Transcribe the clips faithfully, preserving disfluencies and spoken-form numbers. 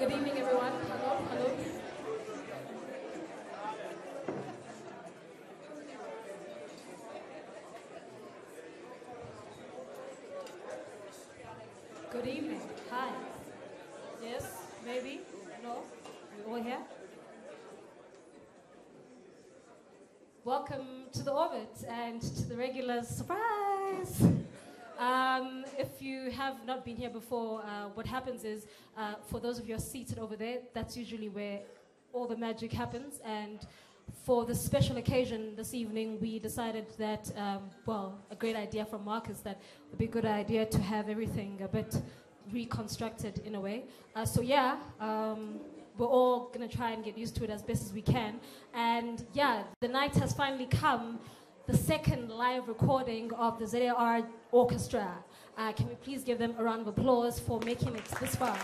Good evening, everyone. Hello, hello. Good evening. Hi. Yes, maybe. No. We all here? Welcome to the orbit and to the regular surprise. Um, if you have not been here before, uh, what happens is, uh, for those of you who are seated over there, that's usually where all the magic happens. And for this special occasion this evening, we decided that, um, well, a great idea from Marcus, that it would be a good idea to have everything a bit reconstructed in a way. Uh, so yeah, um, we're all going to try and get used to it as best as we can. And yeah, the night has finally come. The second live recording of the Z A R Orchestra. Uh, can we please give them a round of applause for making it this far?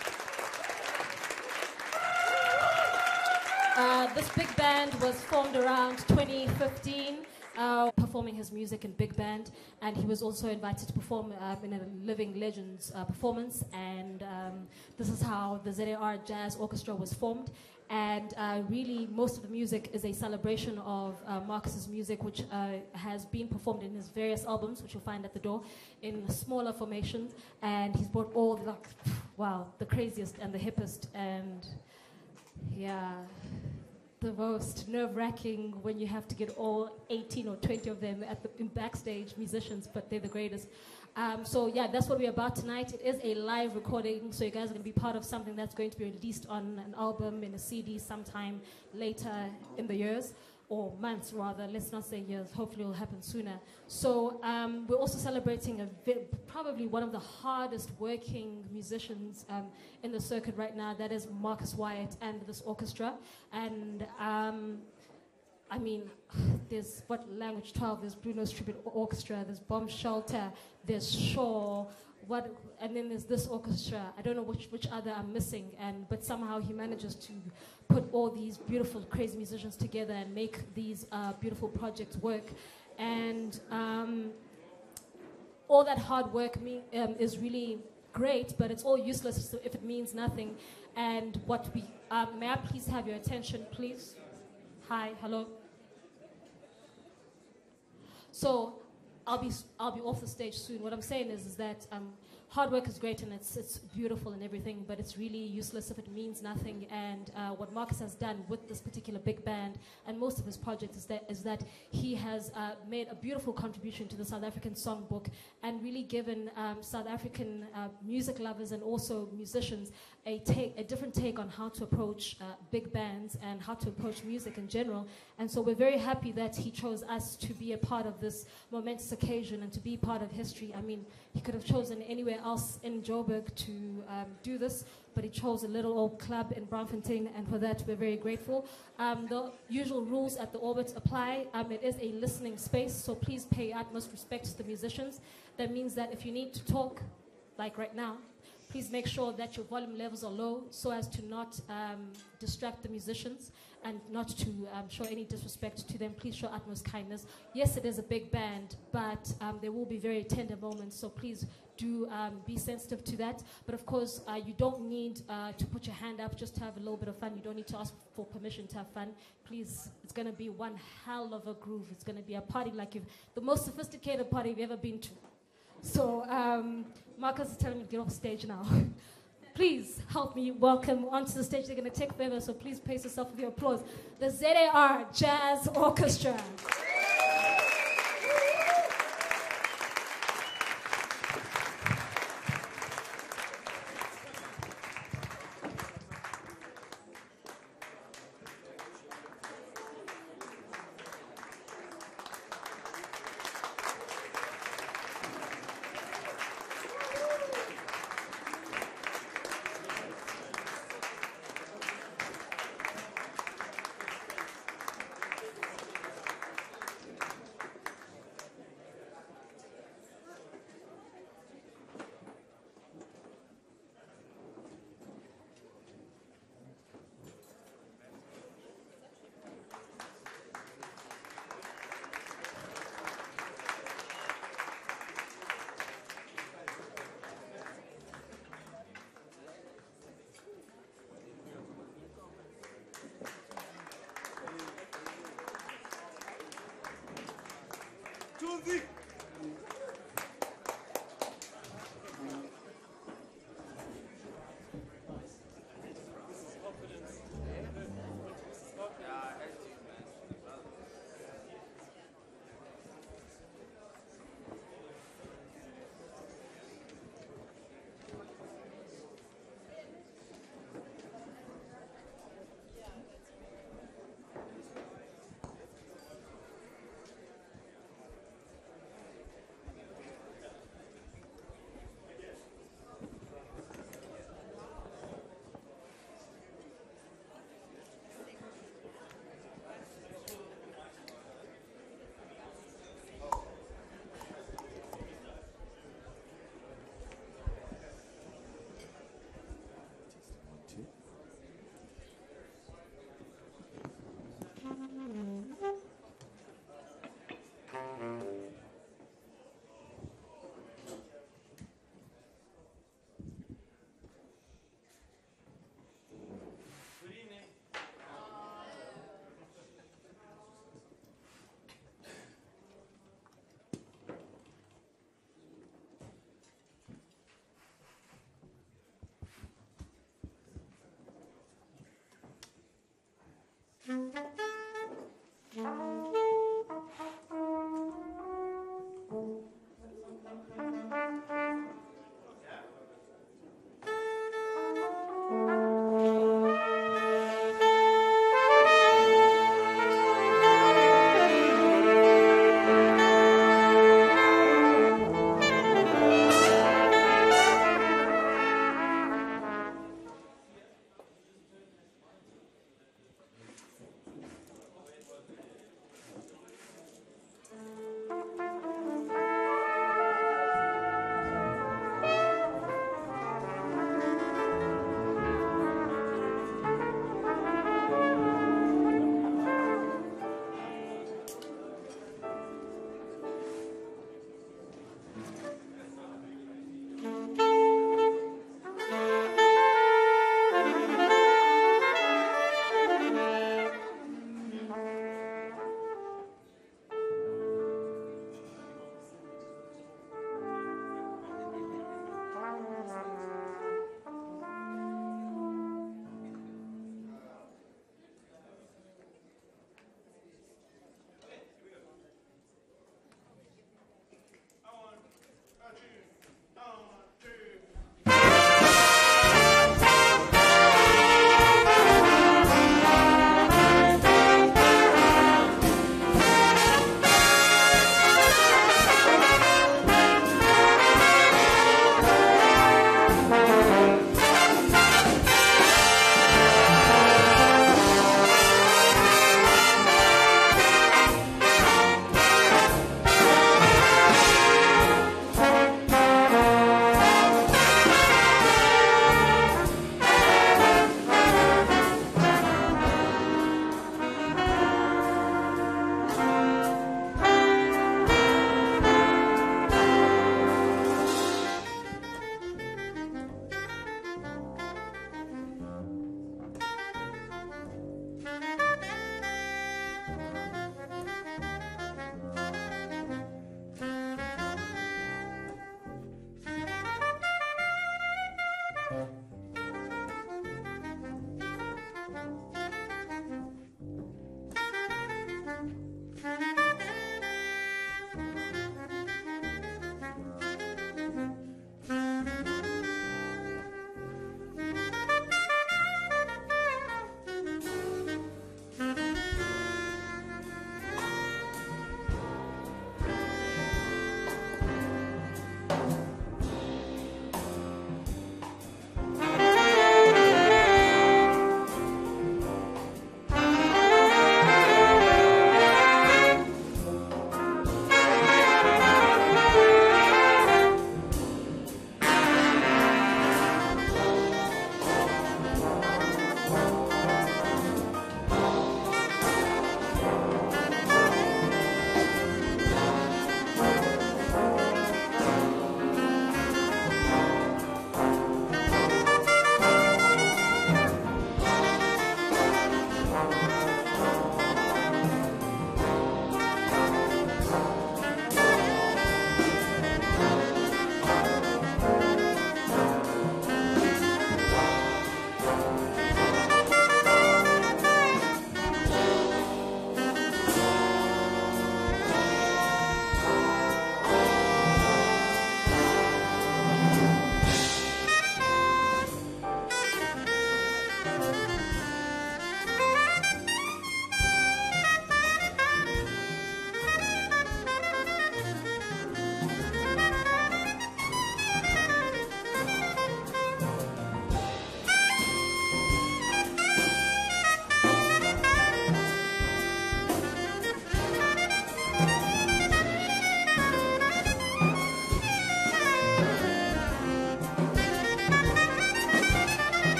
Uh, this big band was formed around twenty fifteen, uh, performing his music in big band, and he was also invited to perform uh, in a Living Legends uh, performance, and um, this is how the Z A R Jazz Orchestra was formed. And uh, really, most of the music is a celebration of uh, Marcus's music, which uh, has been performed in his various albums, which you'll find at the door, in smaller formations. And he's brought all the, like, wow, the craziest and the hippest, and yeah, the most nerve-wracking when you have to get all eighteen or twenty of them at the in backstage musicians, but they're the greatest. Um, so yeah, that's what we're about tonight. It is a live recording, so you guys are going to be part of something that's going to be released on an album, in a C D sometime later in the years, or months rather, let's not say years, hopefully it will happen sooner. So um, we're also celebrating a probably one of the hardest working musicians um, in the circuit right now, that is Marcus Wyatt and this orchestra. And um, I mean, there's what, Language twelve, there's Bruno's Tribute Orchestra, there's Bomb Shelter, there's Shaw, what, and then there's this orchestra. I don't know which, which other I'm missing, and but somehow he manages to put all these beautiful, crazy musicians together and make these uh, beautiful projects work. And um, all that hard work me, um, is really great, but it's all useless if it means nothing. And what we, um, may I please have your attention, please? Hi, hello. So I'll be I'll be off the stage soon. What I'm saying is is that um, hard work is great and it's it's beautiful and everything, but it's really useless if it means nothing. And uh, what Marcus has done with this particular big band and most of his projects is that is that he has uh, made a beautiful contribution to the South African songbook and really given um, South African uh, music lovers and also musicians a take a different take on how to approach uh, big bands and how to approach music in general. And so we're very happy that he chose us to be a part of this momentous occasion and to be part of history. I mean, he could have chosen anywhere else in Joburg to um, do this, but he chose a little old club in Braamfontein, and for that we're very grateful. Um, the usual rules at the Orbit apply. Um, it is a listening space, so please pay utmost respect to the musicians. That means that if you need to talk, like right now, please make sure that your volume levels are low so as to not um, distract the musicians and not to um, show any disrespect to them. Please show utmost kindness. Yes, it is a big band, but um, there will be very tender moments, so please do um, be sensitive to that. But of course, uh, you don't need uh, to put your hand up just to have a little bit of fun. You don't need to ask for permission to have fun. Please, it's going to be one hell of a groove. It's going to be a party like you've, the most sophisticated party you've ever been to. So um, Marcus is telling me to get off stage now. Please help me welcome onto the stage. They're going to take forever, so please pace yourself with your applause. The Z A R Jazz Orchestra.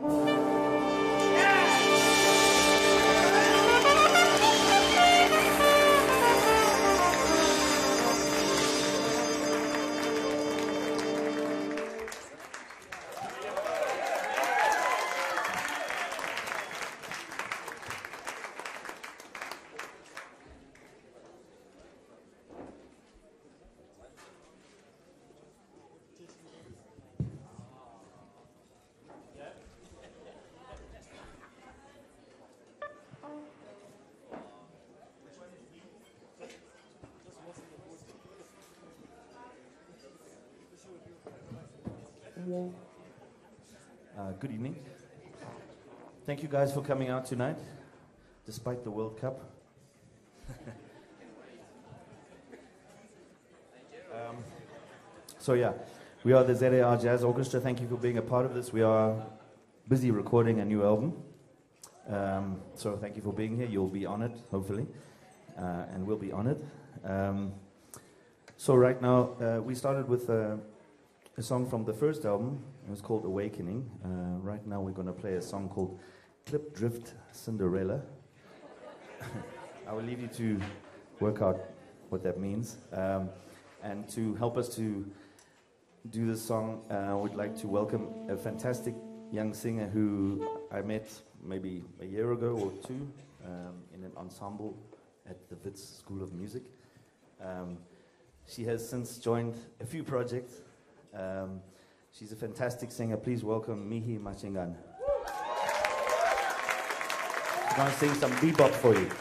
Uh, good evening. Thank you guys for coming out tonight, despite the World Cup. um, so yeah, we are the Z A R Jazz Orchestra. Thank you for being a part of this. We are busy recording a new album. Um, so thank you for being here. You'll be on it, hopefully, uh, and we'll be on it. Um, so right now, uh, we started with uh, a song from the first album. It was called Awakening. Uh, right now we're going to play a song called Clip Drift Cinderella. I will leave you to work out what that means. Um, and to help us to do this song, uh, I would like to welcome a fantastic young singer who I met maybe a year ago or two um, in an ensemble at the Wits School of Music. Um, she has since joined a few projects. Um, she's a fantastic singer. Please welcome Mihi Machingan. She's going to sing some bebop for you.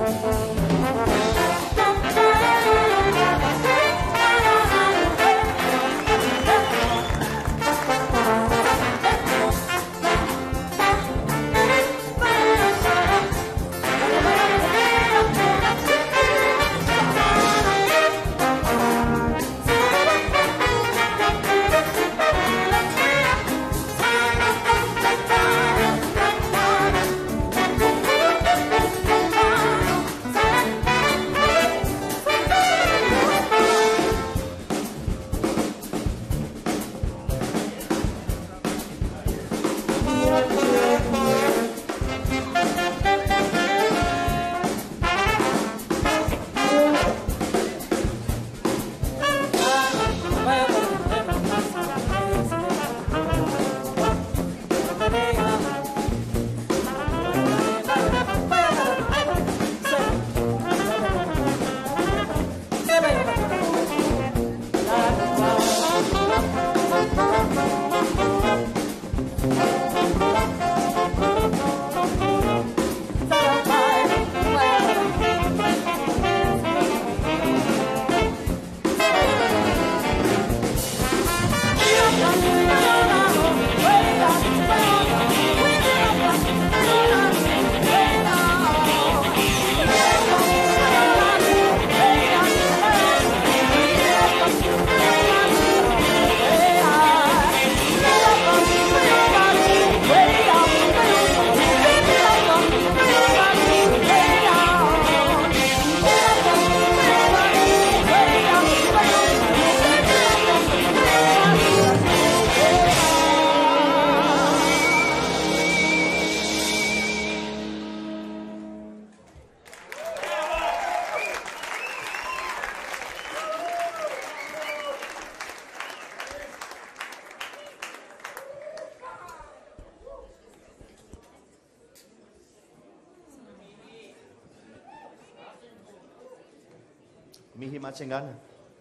Mihi Machingana.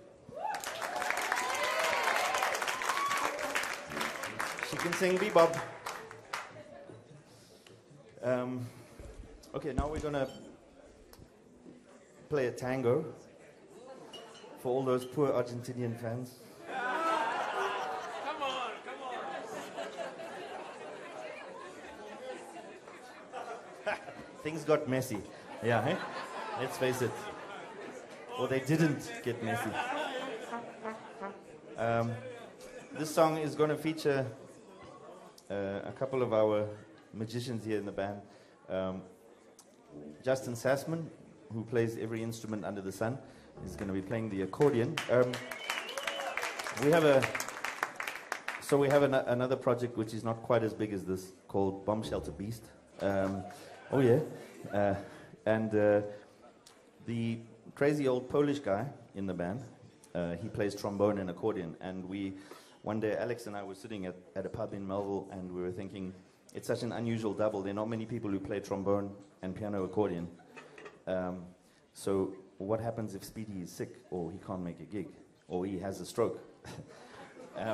She can sing bebop. Um, okay, now we're going to play a tango for all those poor Argentinian fans. Come on, come on. Things got messy. Yeah, eh? Let's face it. Or they didn't get messy. Um, this song is going to feature uh, a couple of our magicians here in the band. Um, Justin Sassman, who plays every instrument under the sun, is going to be playing the accordion. Um, we have a so we have an, another project which is not quite as big as this, called Bomb Shelter Beast. Um, oh yeah, uh, and uh, the crazy old Polish guy in the band, uh, he plays trombone and accordion. And we, one day, Alex and I were sitting at, at a pub in Melville, and we were thinking, it's such an unusual double. There are not many people who play trombone and piano accordion. Um, so what happens if Speedy is sick, or he can't make a gig, or he has a stroke? um,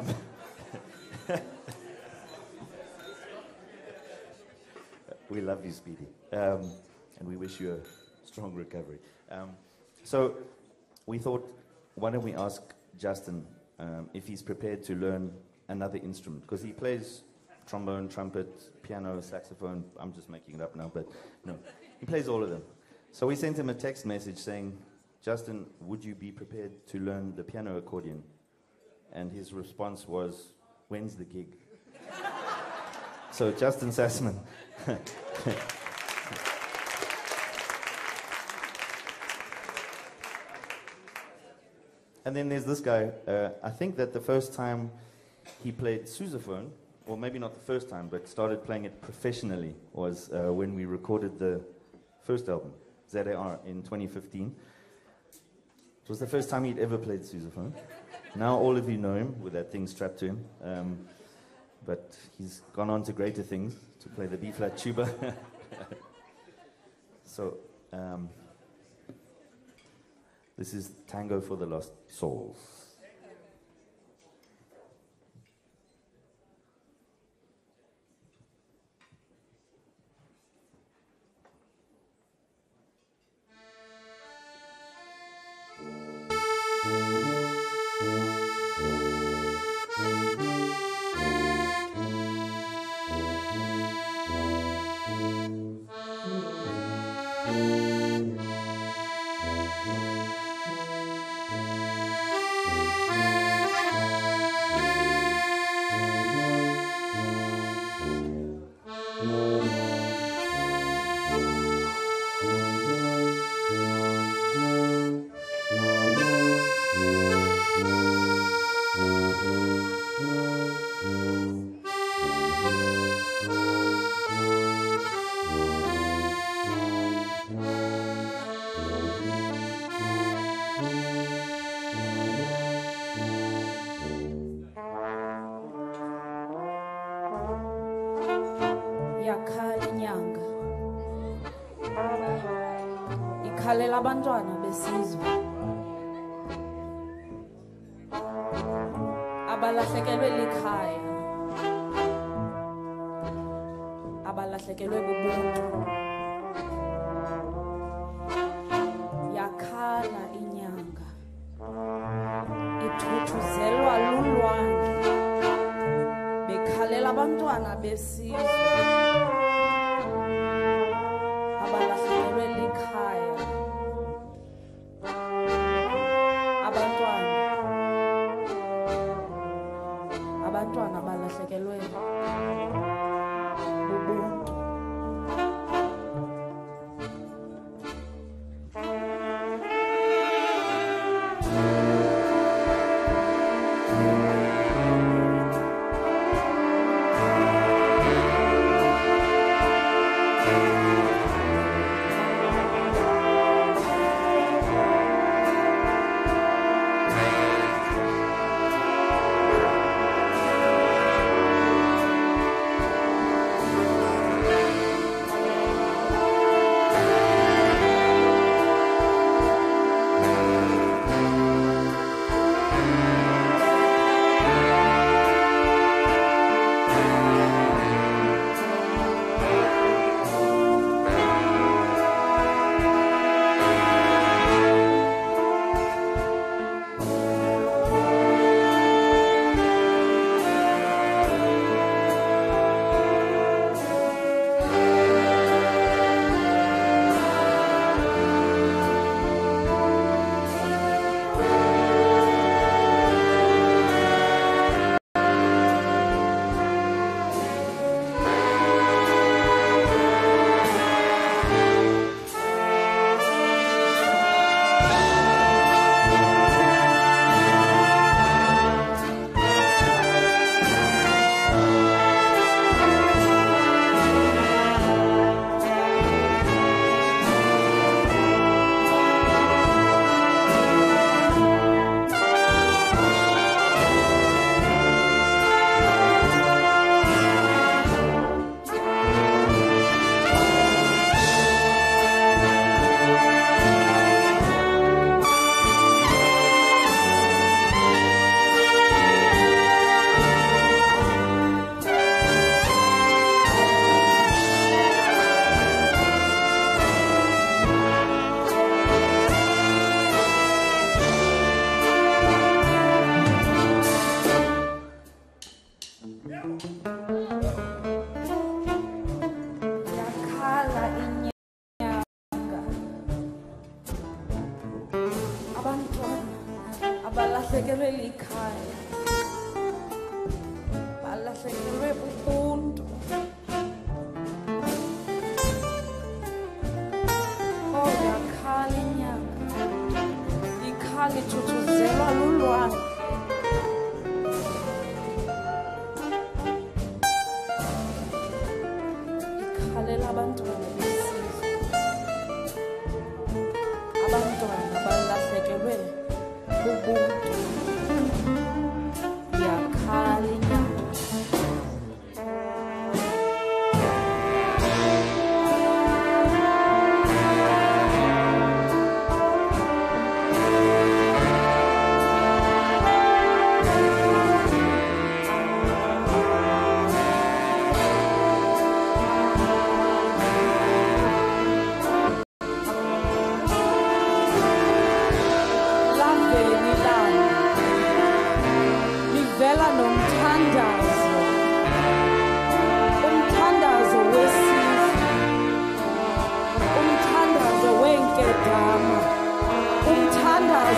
we love you, Speedy, um, and we wish you a strong recovery. Um, so we thought, why don't we ask Justin um, if he's prepared to learn another instrument, because he plays trombone, trumpet, piano, saxophone. I'm just making it up now, but no, he plays all of them. So we sent him a text message saying, Justin, would you be prepared to learn the piano accordion? And his response was, when's the gig? So Justin Sassman. And then there's this guy. Uh, I think that the first time he played sousaphone, or maybe not the first time, but started playing it professionally, was uh, when we recorded the first album, Z A R, in twenty fifteen. It was the first time he'd ever played sousaphone. Now all of you know him with that thing strapped to him. Um, but he's gone on to greater things, to play the B-flat tuba. So, um, this is Tango for the Lost Souls. Ikhalela abantwana besizwe abalahlekelwe likhaya, abalahlekelwe bubuntu. Yakhala inyanga ithuthuzelwa lulwandle, bekhalela abantwana besizwe abalahlekelwe likhaya, abantwana abantwana abalahlekelwe bubuntu. balahlekelwe likhaya, balahlekelwe ubuntu. Oh, yakhala inyanga, ikhala ithuthuzelwa lulwandle. Ikhalela abantwana besizwe, abantwana balahlekelwe ubuntu. Yakhala inyanga.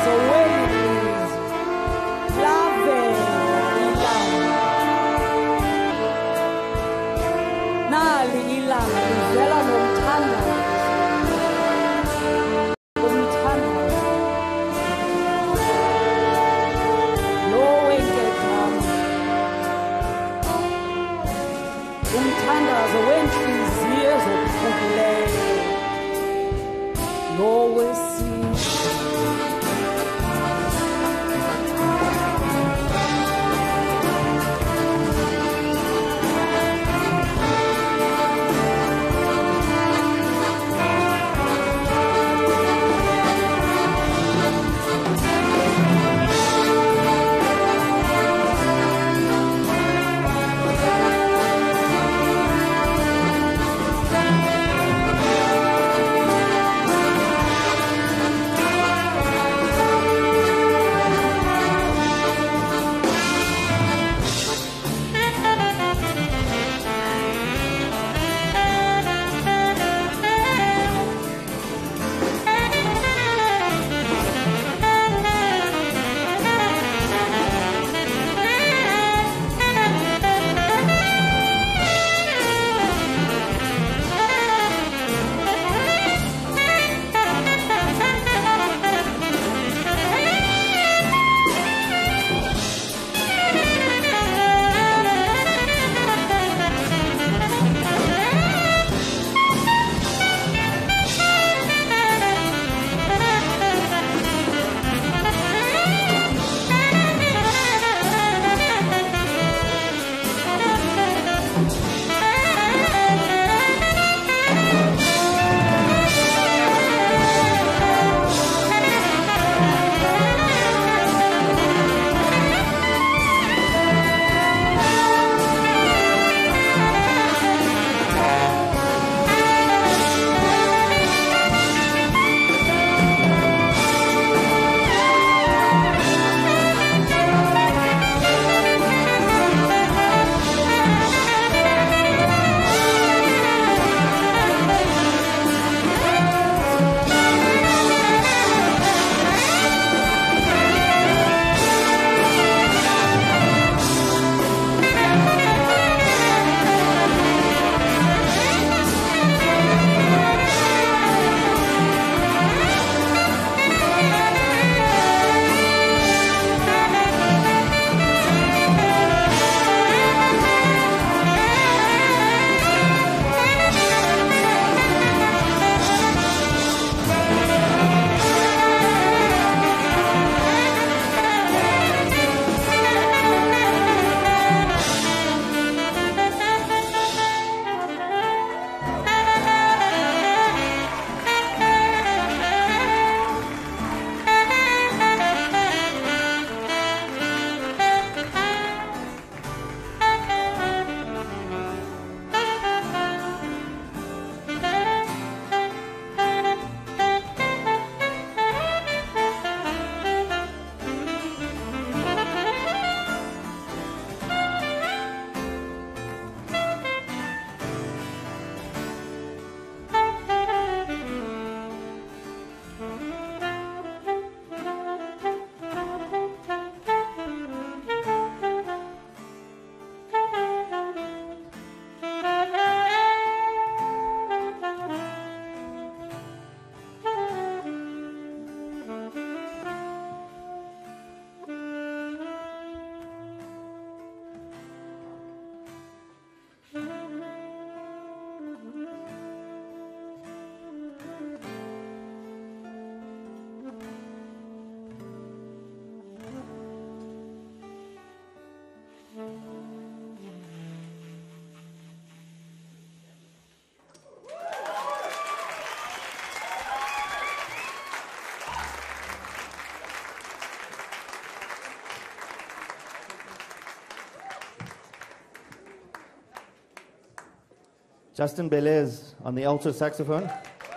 Justin Belez on the alto saxophone.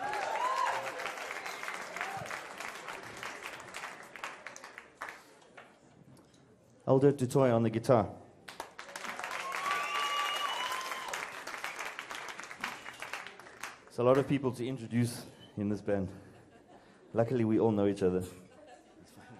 Aldirt du Toit on the guitar. It's a lot of people to introduce in this band. Luckily, we all know each other. It's fine.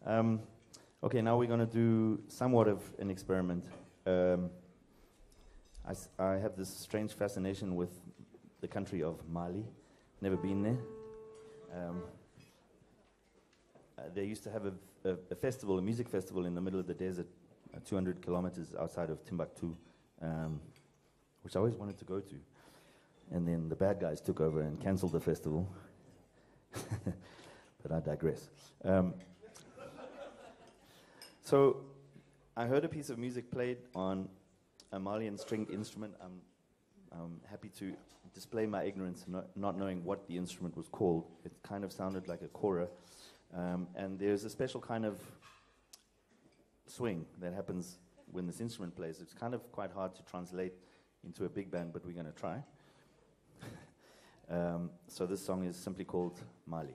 Um, okay, now we're going to do somewhat of an experiment. Um, I, s- I have this strange fascination with the country of Mali. Never been there. Um, uh, they used to have a, a, a festival, a music festival in the middle of the desert, uh, two hundred kilometers outside of Timbuktu, um, which I always wanted to go to. And then the bad guys took over and cancelled the festival. But I digress. Um, so I heard a piece of music played on a Malian stringed instrument. I'm, I'm happy to display my ignorance, not, not knowing what the instrument was called. It kind of sounded like a kora. Um, and there's a special kind of swing that happens when this instrument plays. It's kind of quite hard to translate into a big band, but we're going to try. um, so this song is simply called Mali.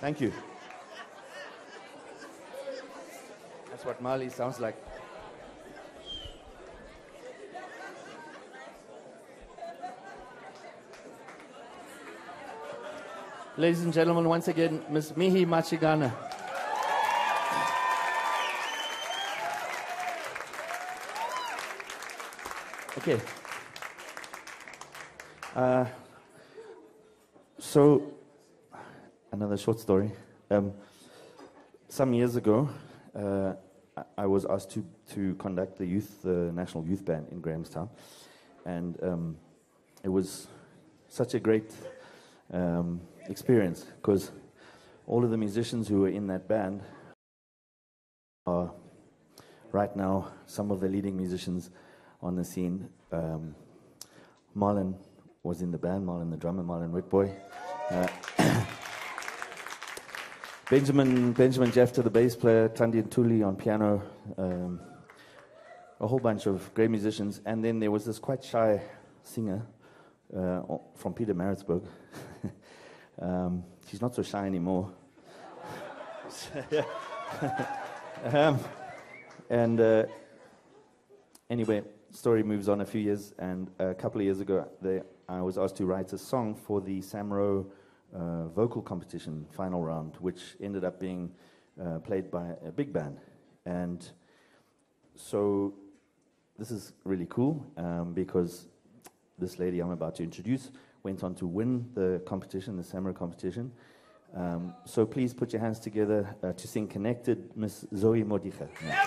Thank you. That's what Mali sounds like. Ladies and gentlemen, once again, Miss Mihi Machigana. Okay. Uh, so, another short story. Um, some years ago, uh, I, I was asked to, to conduct the youth, the National Youth Band in Grahamstown, and um, it was such a great um, experience because all of the musicians who were in that band are right now some of the leading musicians on the scene. Um, Marlon was in the band, Marlon the drummer, Marlon Witboii. Uh, Benjamin Benjamin Jeffter, the bass player, Tandi Ntuli on piano, um, a whole bunch of great musicians. And then there was this quite shy singer uh, from Pietermaritzburg. um, she's not so shy anymore. um, and uh, anyway, story moves on a few years, and a couple of years ago, they, I was asked to write a song for the Samro uh, vocal competition final round, which ended up being uh, played by a big band. And so this is really cool um, because this lady I'm about to introduce went on to win the competition, the Samro competition. Um, so please put your hands together uh, to sing Connected, Miss Zoë Modiga. Yeah.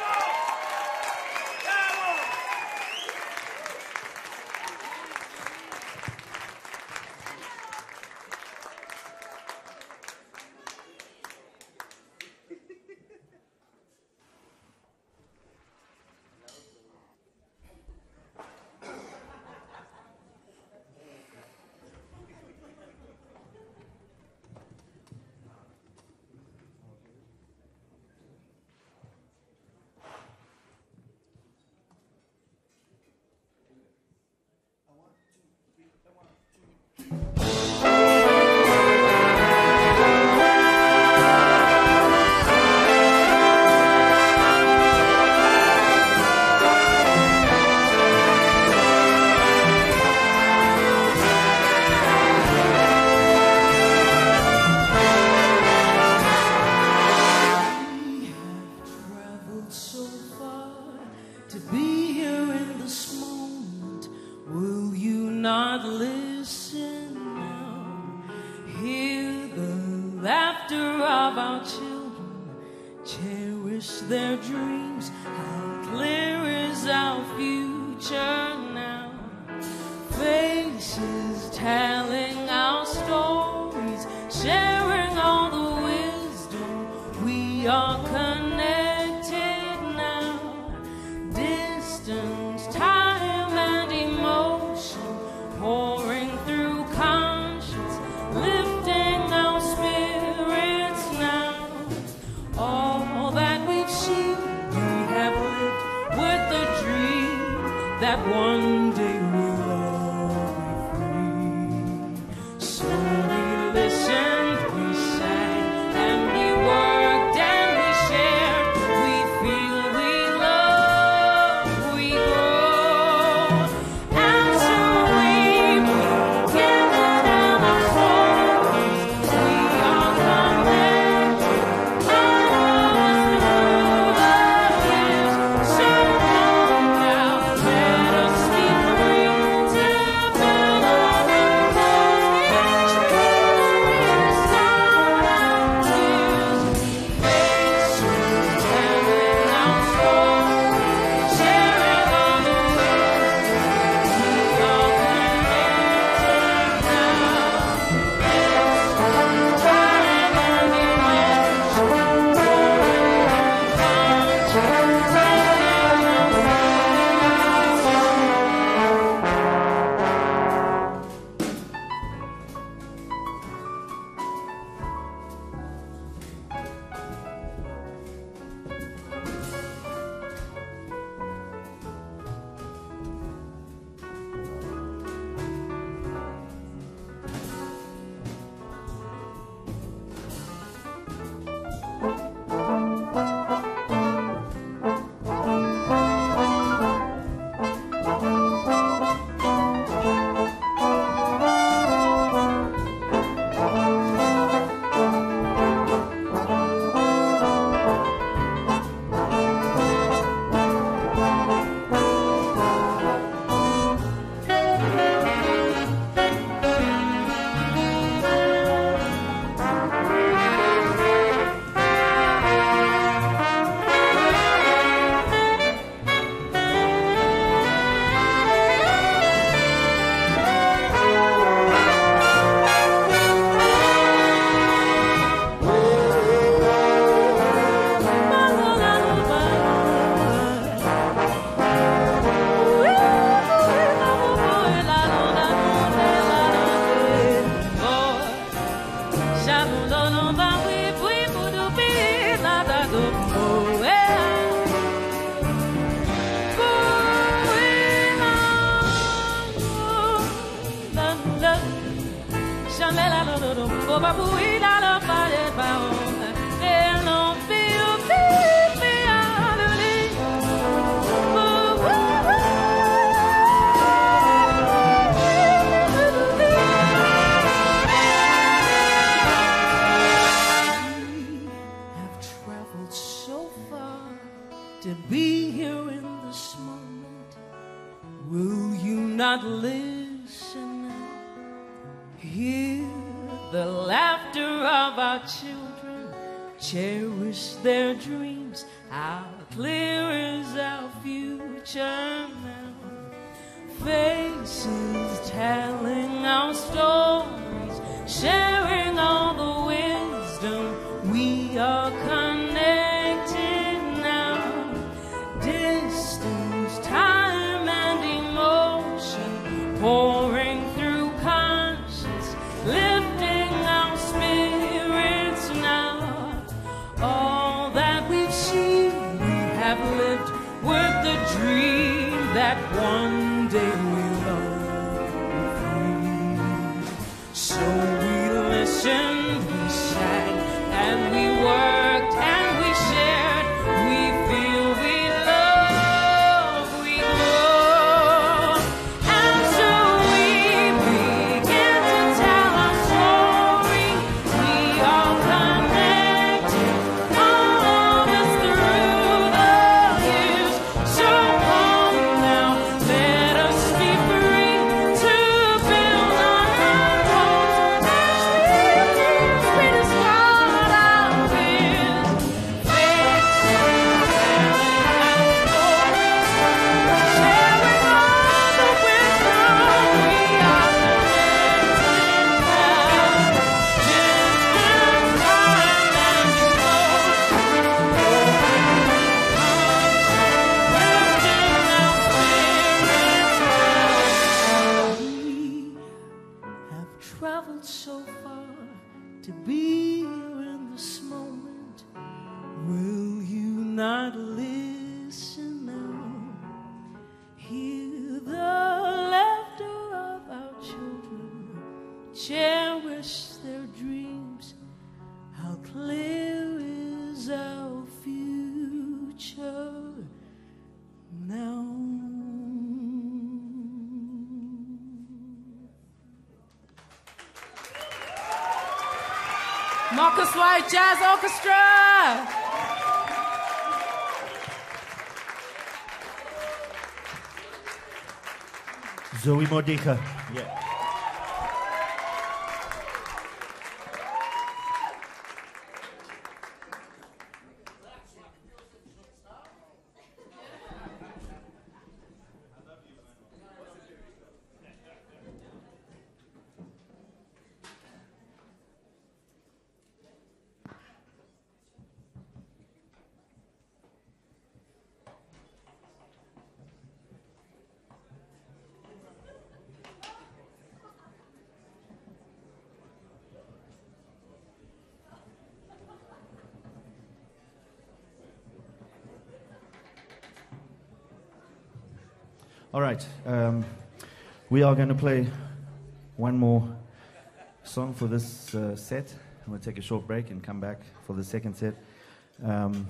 Let us be free. Not listen, hear the laughter of our children, cherish their dreams. How clear is our future now? Faces telling our stories, sharing all the wisdom. We are connected now. Distance, time, and emotion pouring through conscience, lifting our spirits now. All that we've seen, we have lived with the dream that one day we'll all be free. So we listened, we sang, and we worked, and we shared. We feel, we love, we grow. And so we begin to tell our story. We are connected, all of us through the years. So come now, let us be free to build on our hopes as we discard our fears. Fixing, telling our stories, sharing all the wisdom. We are connected now. Distance, time, and emotion, lifting our spirits now. We have traveled so far to be here in this moment. Will you not listen now? Hear the laughter of our children, cherish their dreams. How clear is our future now? Marcus Wyatt Jazz Orchestra. Zoë Modiga. Yeah. All right, um, we are going to play one more song for this uh, set. I'm going to take a short break and come back for the second set. Um,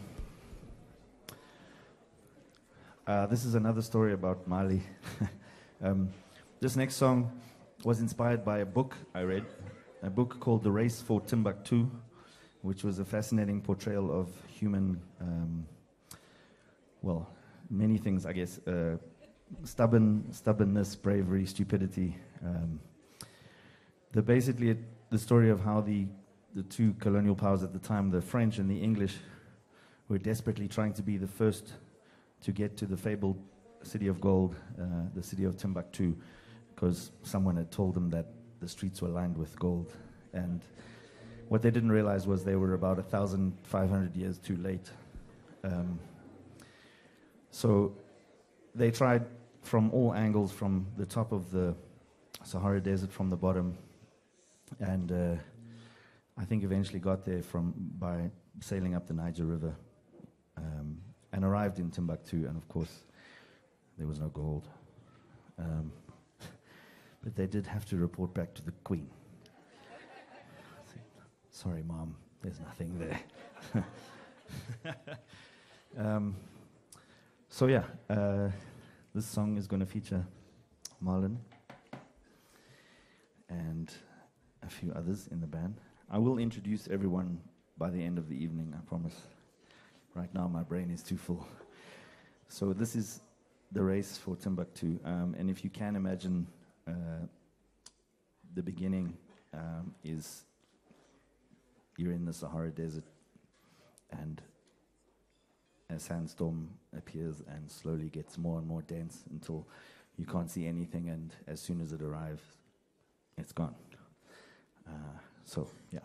uh, this is another story about Mali. um, this next song was inspired by a book I read, a book called The Race for Timbuktu, which was a fascinating portrayal of human, um, well, many things, I guess. Uh, Stubborn, stubbornness, bravery, stupidity. Um, the basically it, the story of how the the two colonial powers at the time, the French and the English, were desperately trying to be the first to get to the fabled city of gold, uh, the city of Timbuktu, because someone had told them that the streets were lined with gold. And what they didn't realize was they were about a thousand five hundred years too late. Um, so they tried from all angles, from the top of the Sahara Desert, from the bottom, and uh, I think eventually got there from by sailing up the Niger River, um, and arrived in Timbuktu, and of course there was no gold. Um, but they did have to report back to the Queen. Sorry, Mom, there's nothing there. um, so yeah, uh, this song is going to feature Marlon and a few others in the band. I will introduce everyone by the end of the evening, I promise. Right now my brain is too full. So this is the race for Timbuktu, um, and if you can imagine, uh, the beginning um, is you're in the Sahara Desert, and a sandstorm appears and slowly gets more and more dense until you can't see anything, and as soon as it arrives, it's gone. Uh, so, yeah.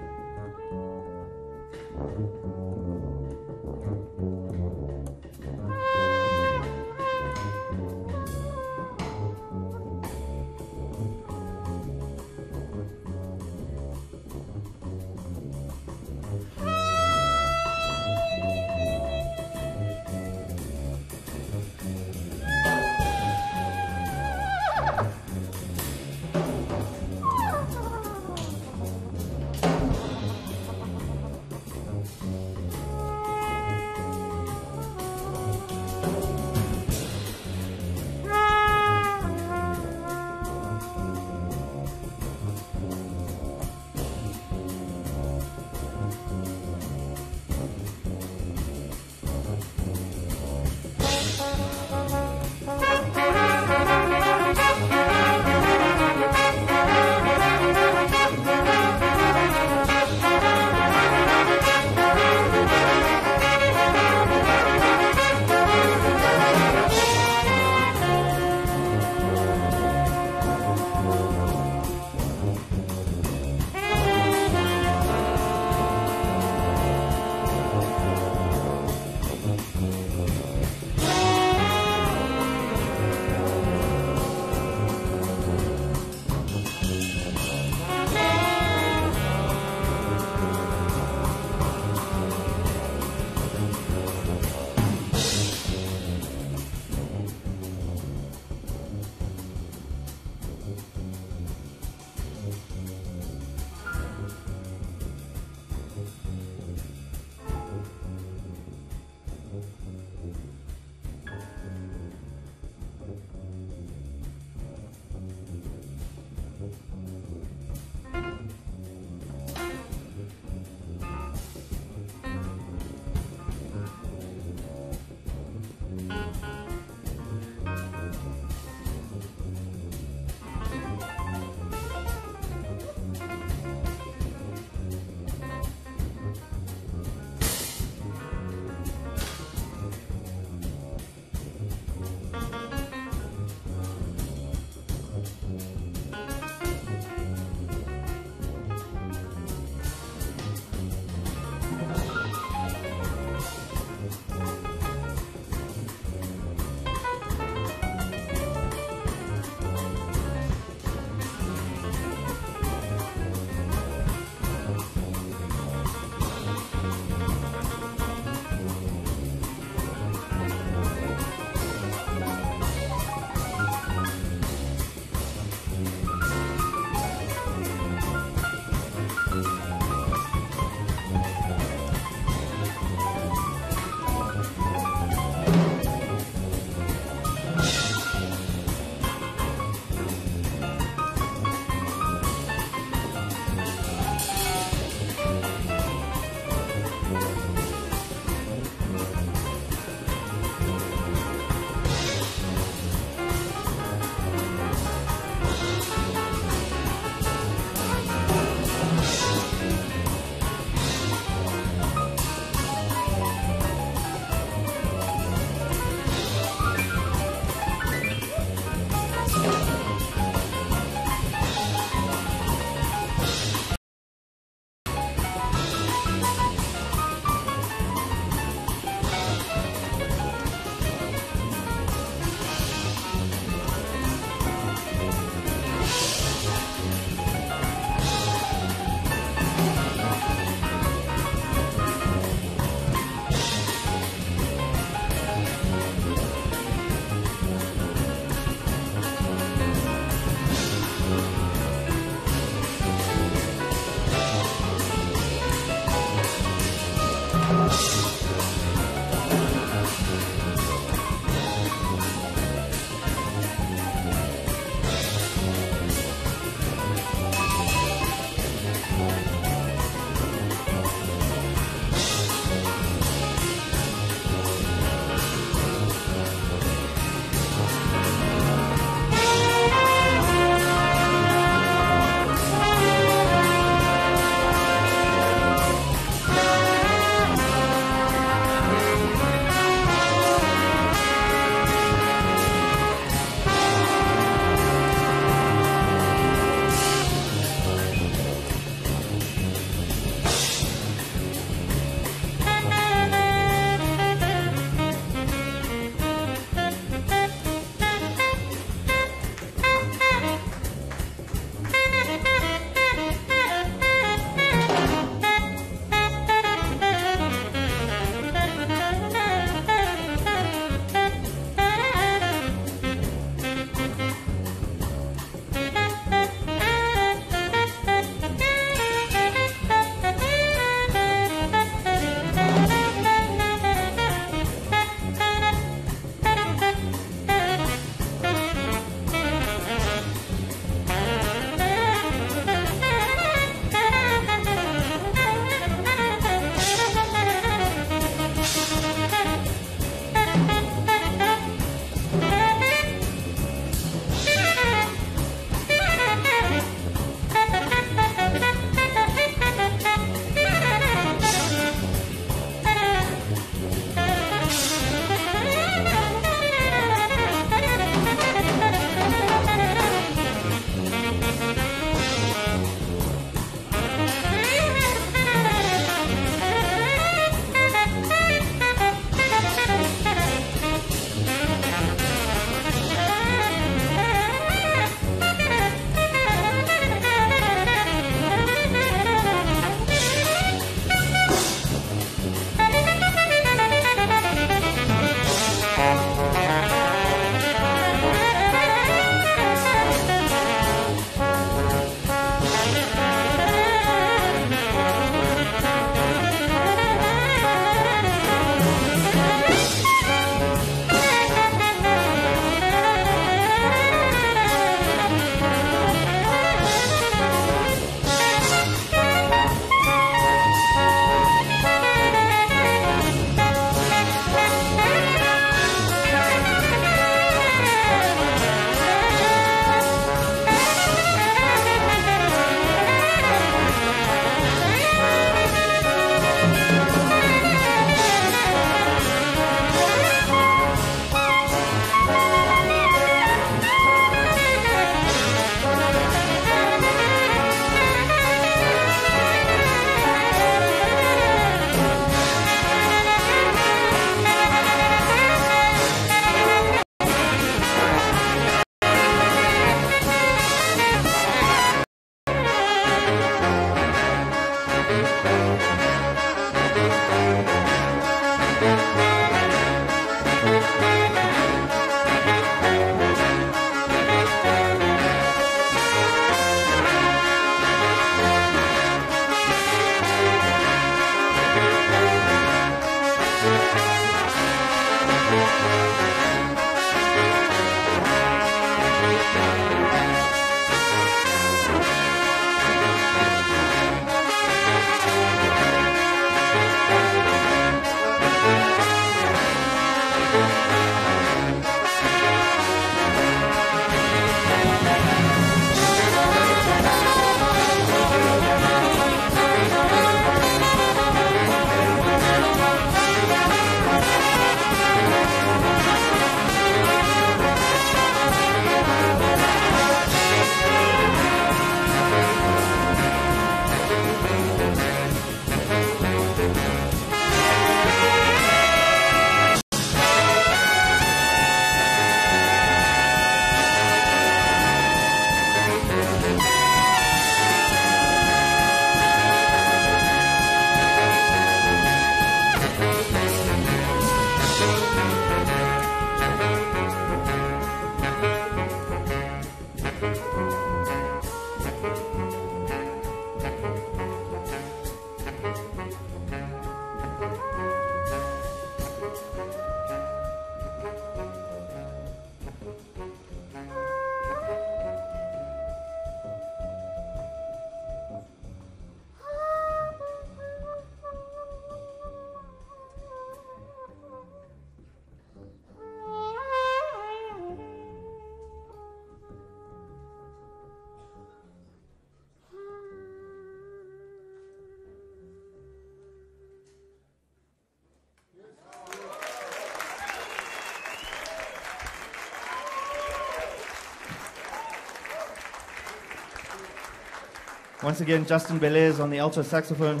Once again, Justin Belez on the alto saxophone.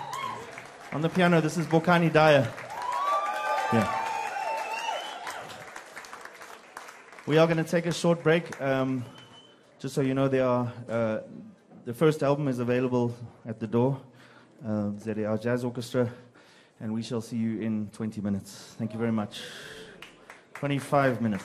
On the piano, this is Bokani Dyer. Yeah. We are going to take a short break. Um, just so you know, there are, uh, the first album is available at the door, uh, Z A R Jazz Orchestra, and we shall see you in twenty minutes. Thank you very much. twenty-five minutes.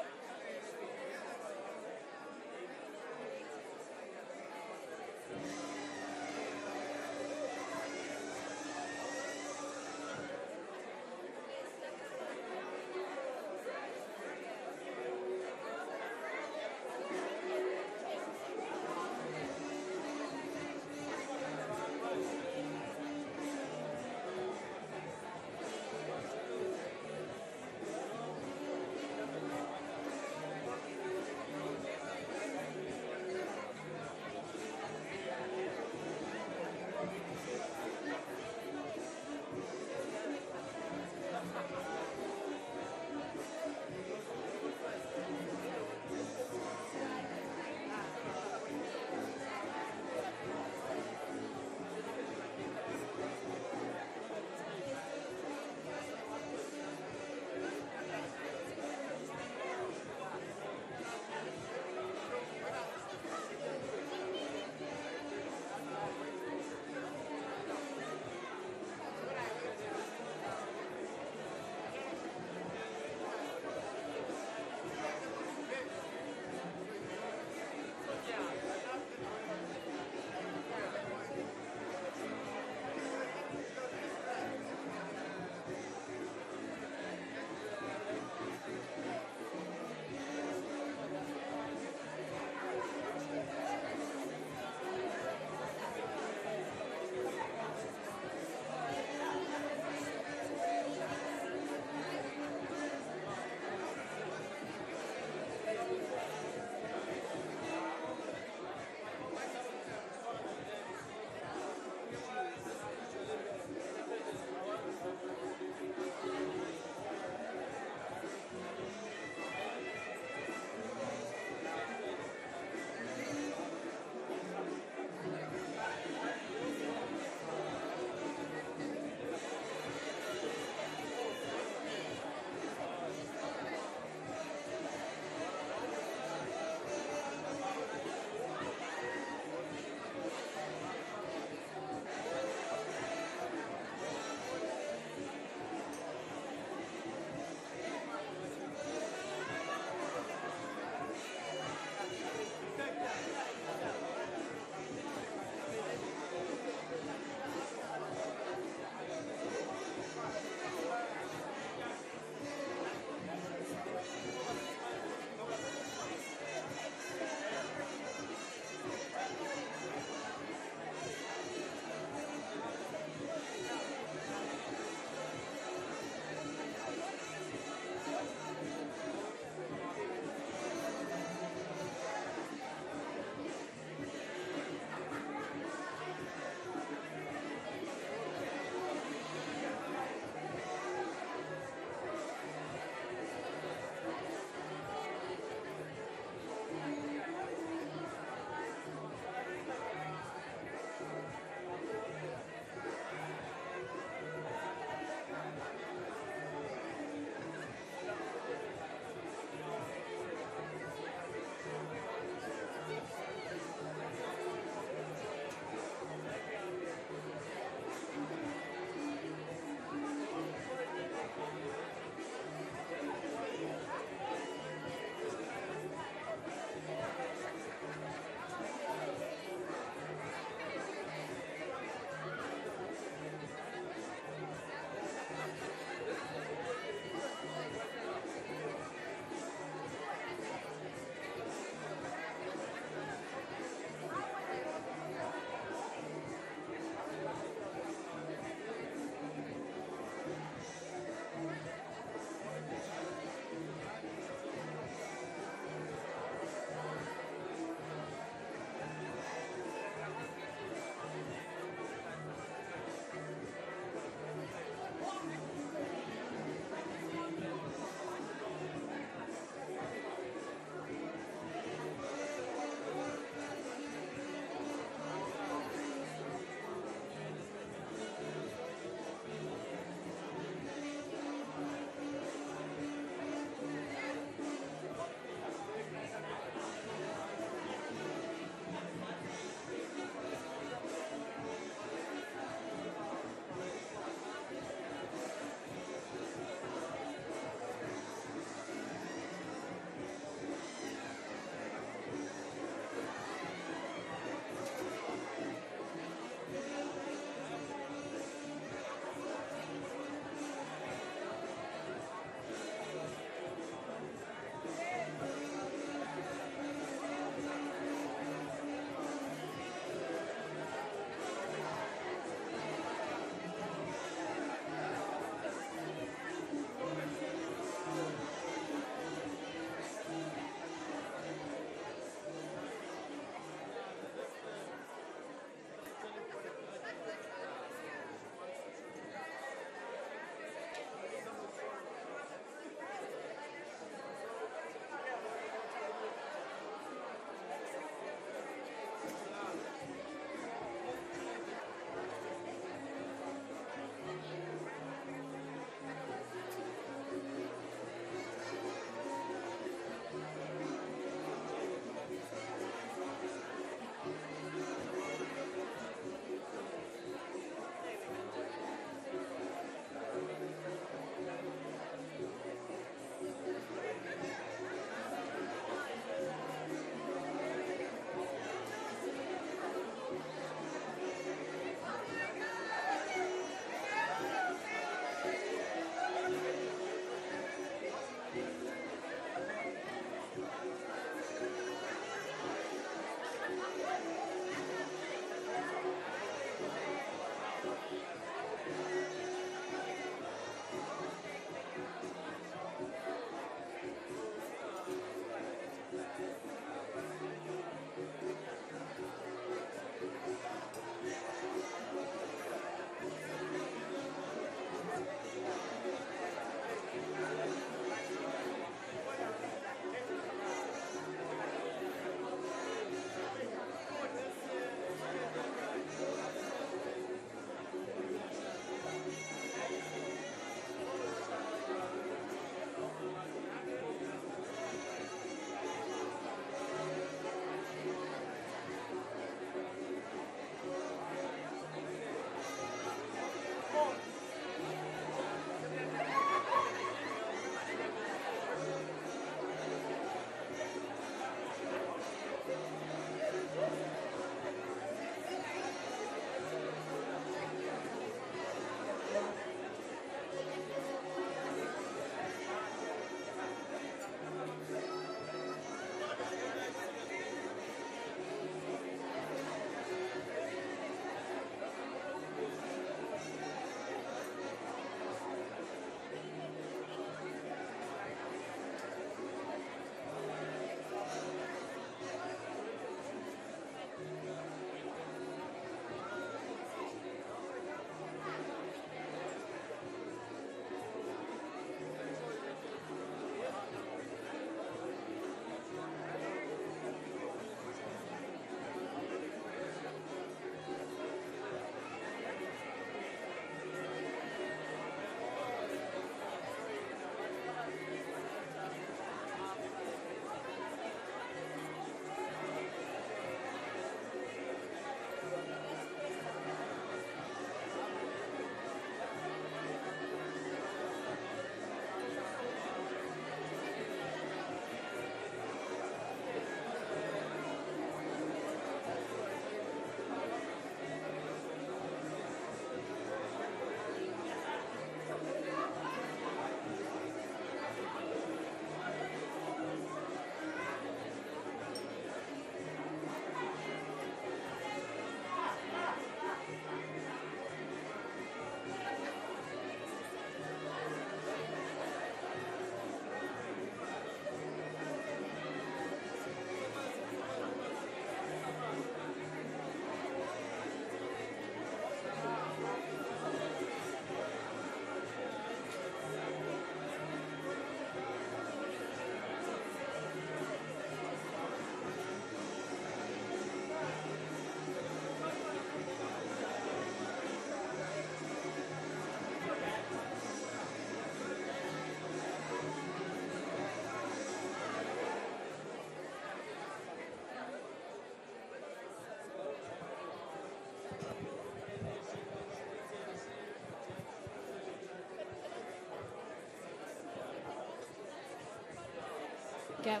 Okay.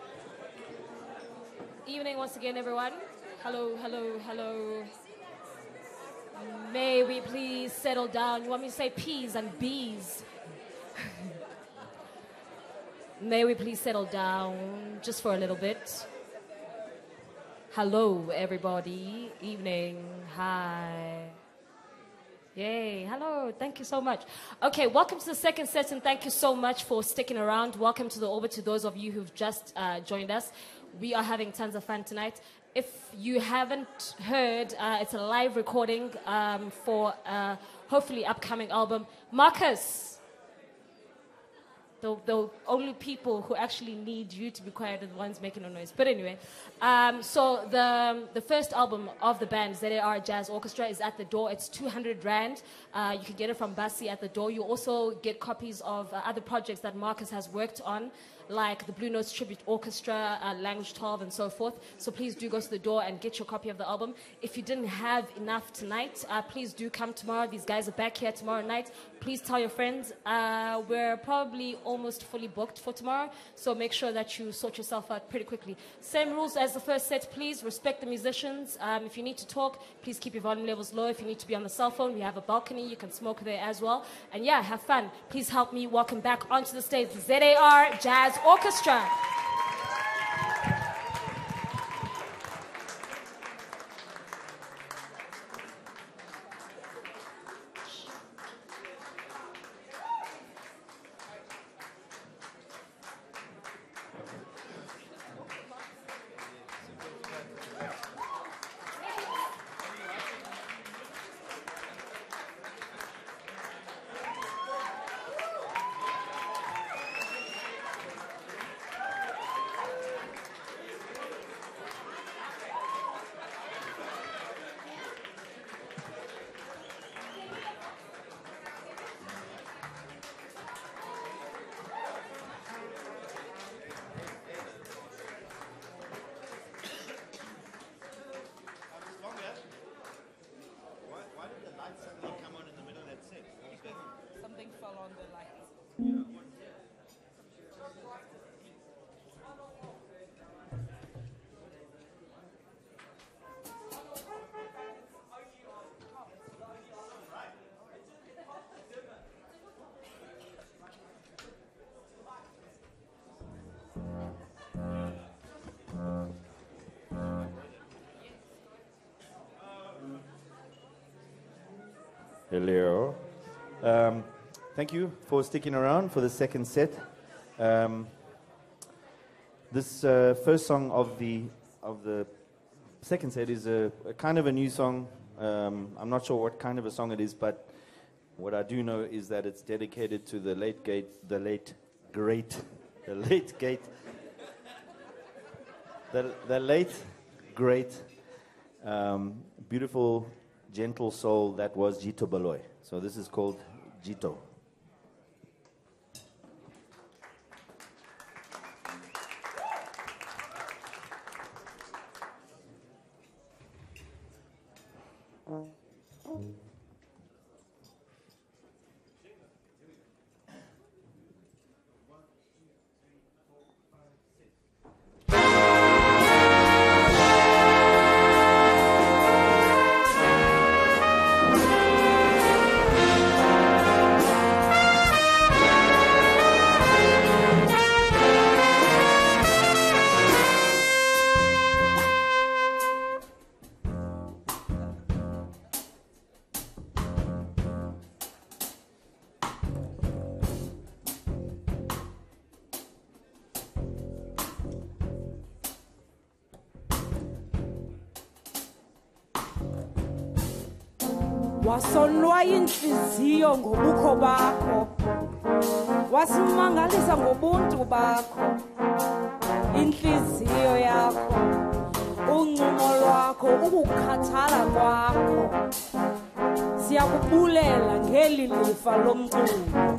Evening once again, everyone. Hello, hello, hello. May we please settle down? You want me to say P's and B's? May we please settle down just for a little bit? Hello, everybody. Evening. Hi. Yay. Hello. Thank you so much. Okay, welcome to the second session. Thank you so much for sticking around. Welcome to the Orbit to those of you who've just uh, joined us. We are having tons of fun tonight. If you haven't heard, uh, it's a live recording um, for a hopefully upcoming album. Marcus. The, the only people who actually need you to be quiet are the ones making a noise. But anyway, um, so the the first album of the band, Z A R Jazz Orchestra, is at the door. It's two hundred rand. Uh, you can get it from Basi at the door. You also get copies of uh, other projects that Marcus has worked on, like the Blue Notes Tribute Orchestra, uh, Language twelve, and so forth. So please do go to the door and get your copy of the album. If you didn't have enough tonight, uh, please do come tomorrow. These guys are back here tomorrow night. Please tell your friends. Uh, we're probably almost fully booked for tomorrow, so make sure that you sort yourself out pretty quickly. Same rules as the first set, please. Respect the musicians. Um, if you need to talk, please keep your volume levels low. If you need to be on the cell phone, we have a balcony. You can smoke there as well. And yeah, have fun. Please help me welcome back onto the stage the Z A R Jazz Orchestra. Hello. Um, thank you for sticking around for the second set. Um, this uh, first song of the of the second set is a, a kind of a new song. Um, I'm not sure what kind of a song it is, but what I do know is that it's dedicated to the late gate, the late great, the late gate, the the late great, um, beautiful, gentle soul that was Jito Baloy. So this is called Jito. Wasonwa inhliziyo ngobukho bakho, wasimangalisa ngobuntu bakho, inhliziyo yakho, uncumo lwakho, ukukhathala kwakho. Siyakubulela ngeli lifa lomculo.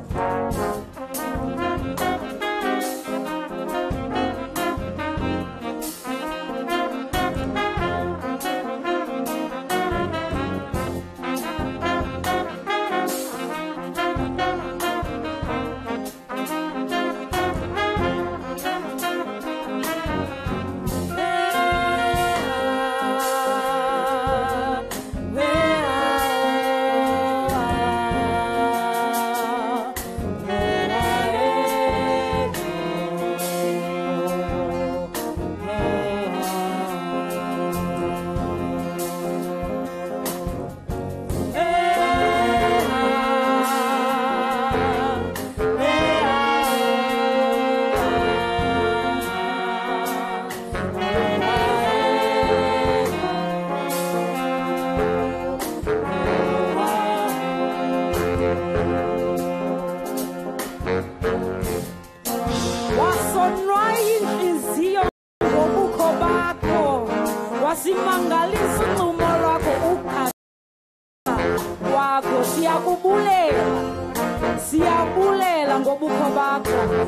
Ndiyakuthokozela ngobukho bakho.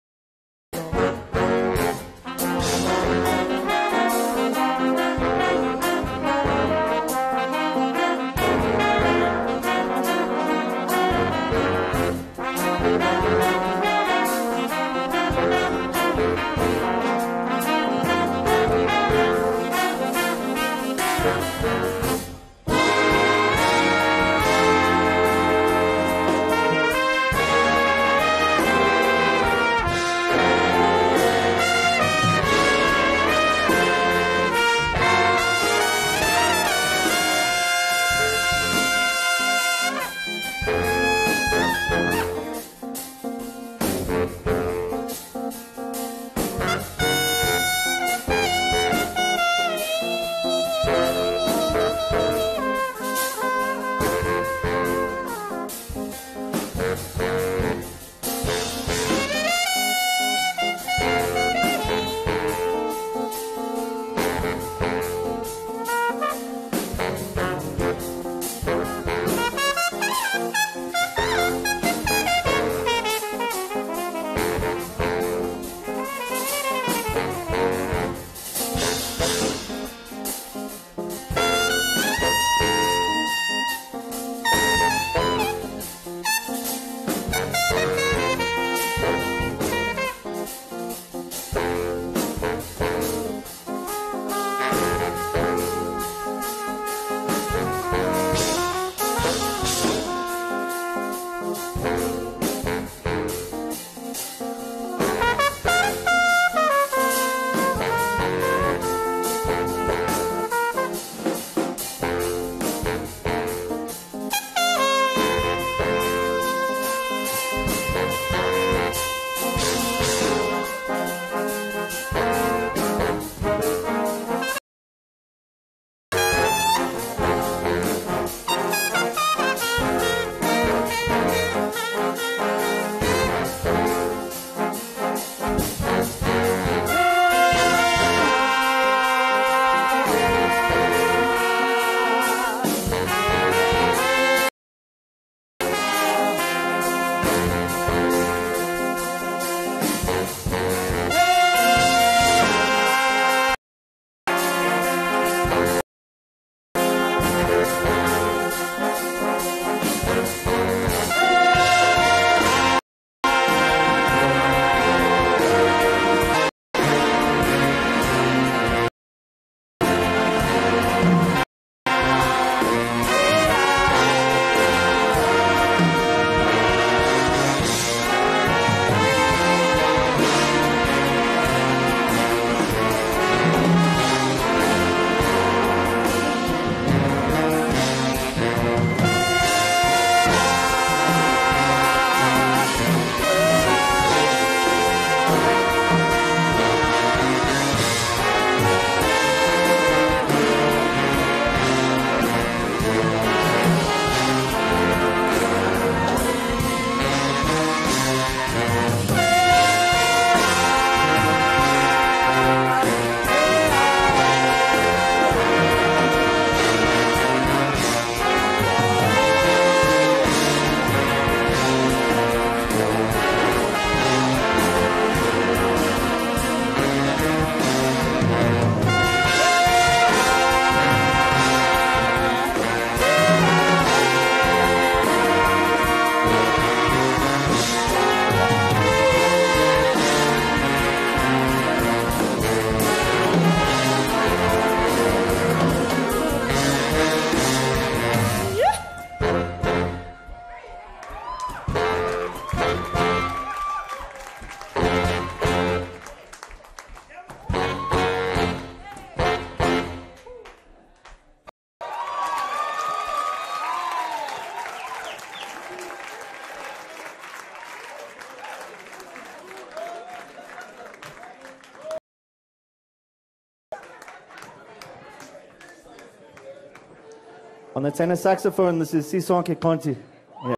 On the tenor saxophone, this is Sisonke Conti. Yeah.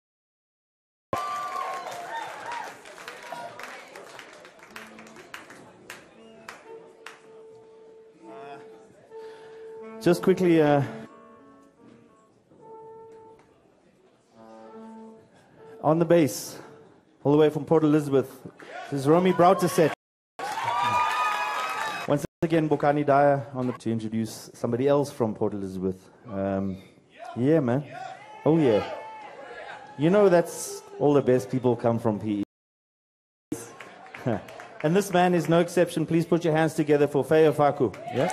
Just quickly, uh, on the bass, all the way from Port Elizabeth. This is Romy Brauteseth. Once again, Bokani Dyer on the to introduce somebody else from Port Elizabeth. Um, yeah, man. Oh, yeah. You know that's all the best people come from P E. And this man is no exception. Please put your hands together for Feya Faku. Yeah?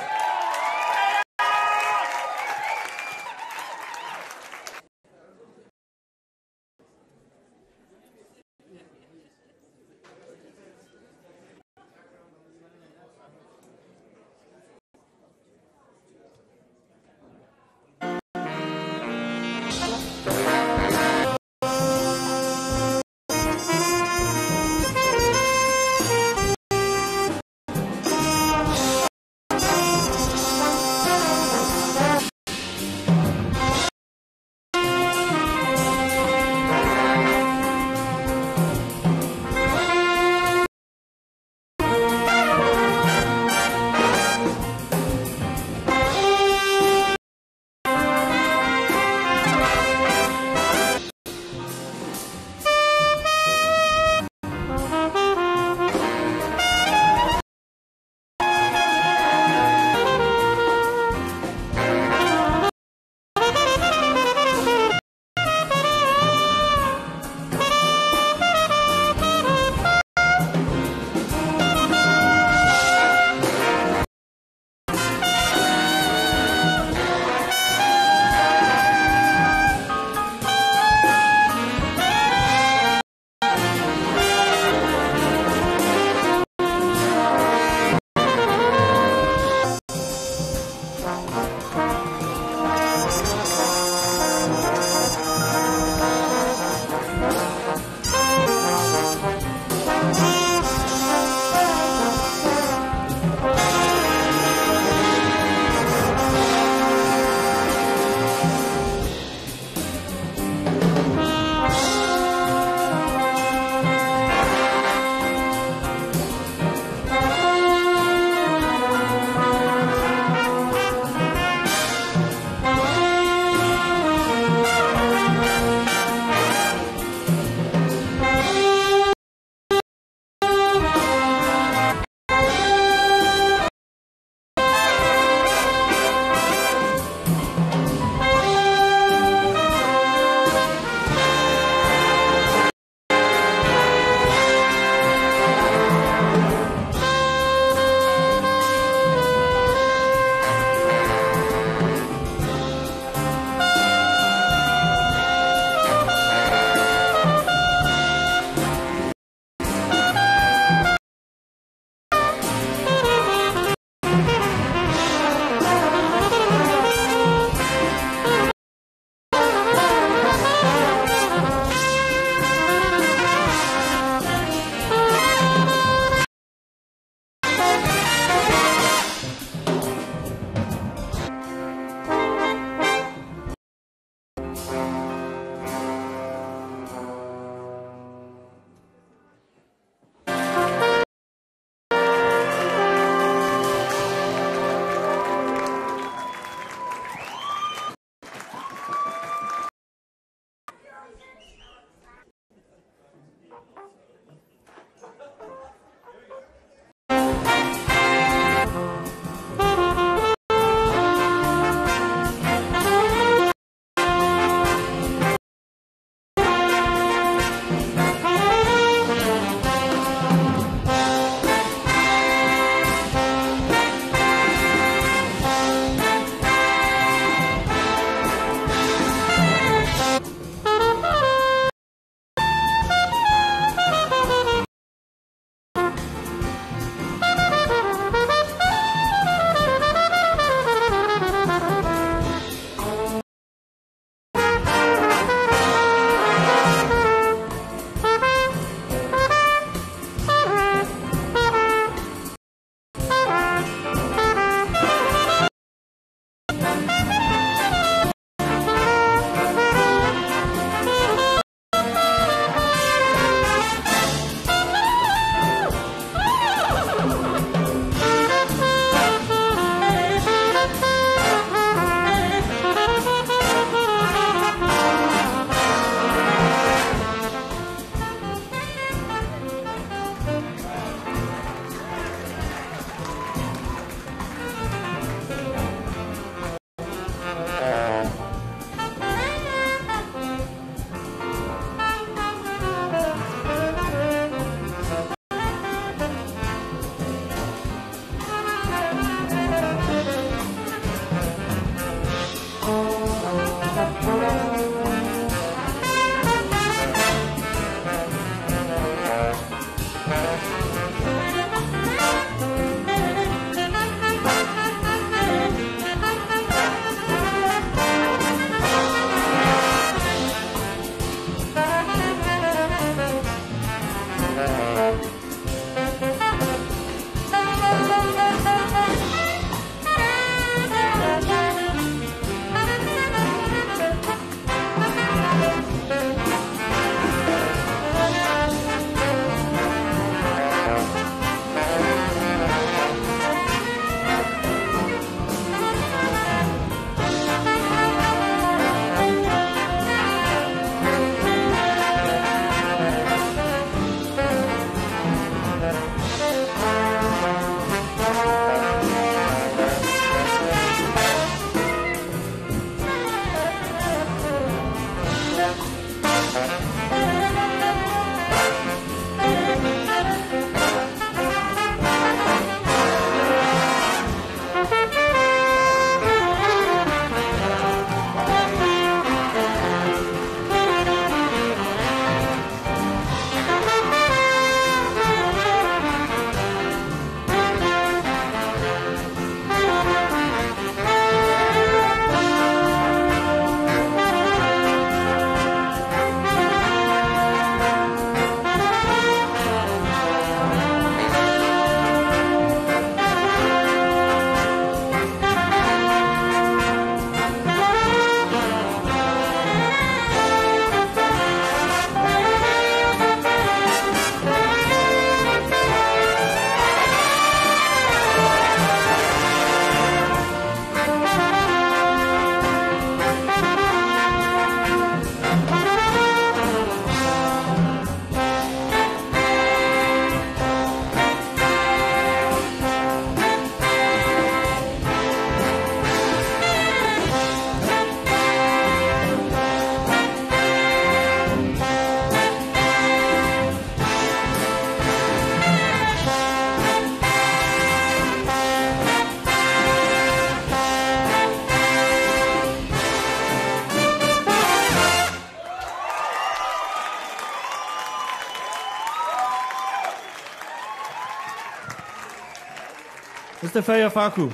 Mister Feya Faku.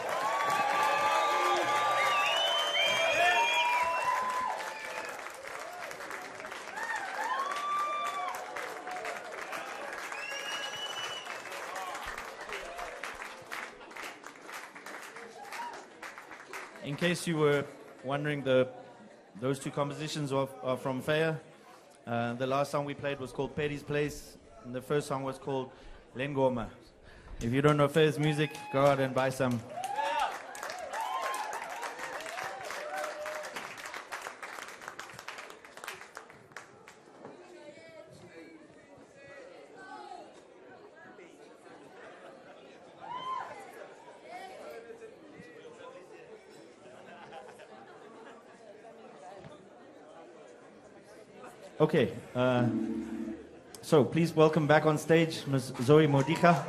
In case you were wondering, the those two compositions are, are from Feya. Uh, the last song we played was called Petty's Place, and the first song was called Lengoma. If you don't know Feya's music, go out and buy some. Okay, uh, so please welcome back on stage Miz Zoë Modiga.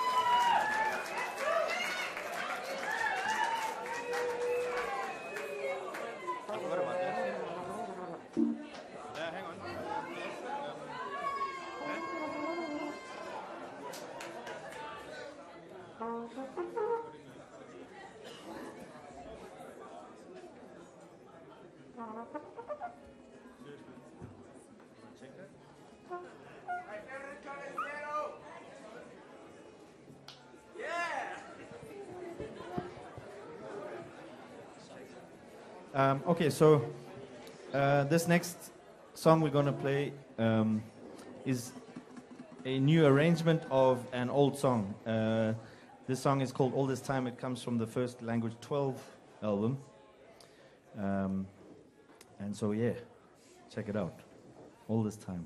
Um, okay, so uh, this next song we're going to play um, is a new arrangement of an old song. Uh, this song is called All This Time. It comes from the First Language twelve album. Um, and so, yeah, check it out. All This Time.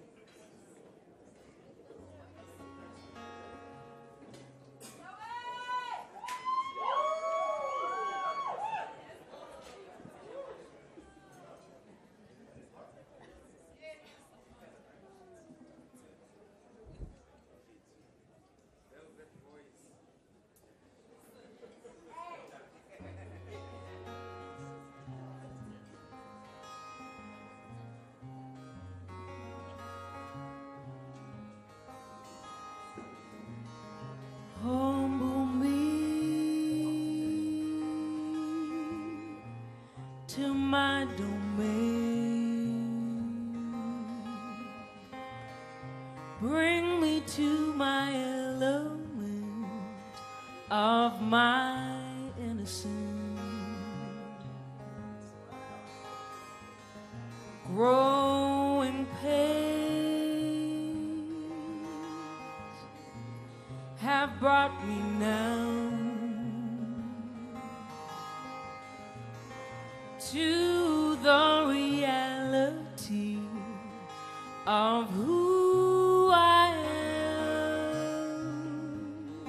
Humble me to my domain. Bring me to my element of my innocence. Growing pains have brought me now to the reality of who I am.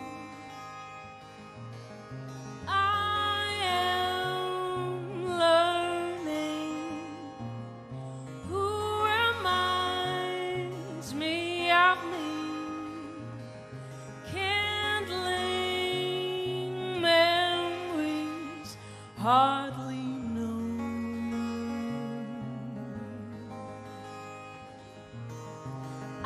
I am learning who reminds me of me, kindling memories hardly known.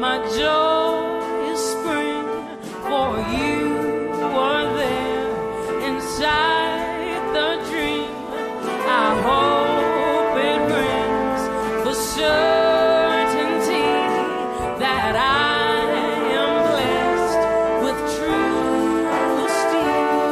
my joy is spring, for you are there inside the dream. I hope it brings the certainty that I am blessed with true esteem.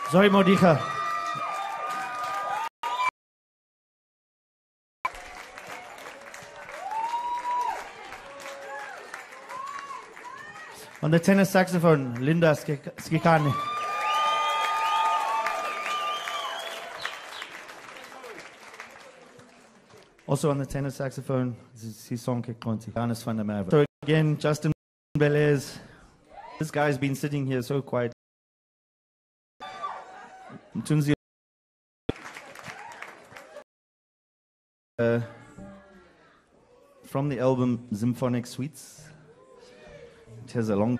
Zoë Modiga. On the tenor saxophone, Linda Skik- Skikane. Also on the tenor saxophone, Sisonke Konti, Johannes van der Merwe. So again, Justin Belez. This guy's been sitting here so quiet. Tunzi. Uh, from the album Symphonic Suites. It has a long...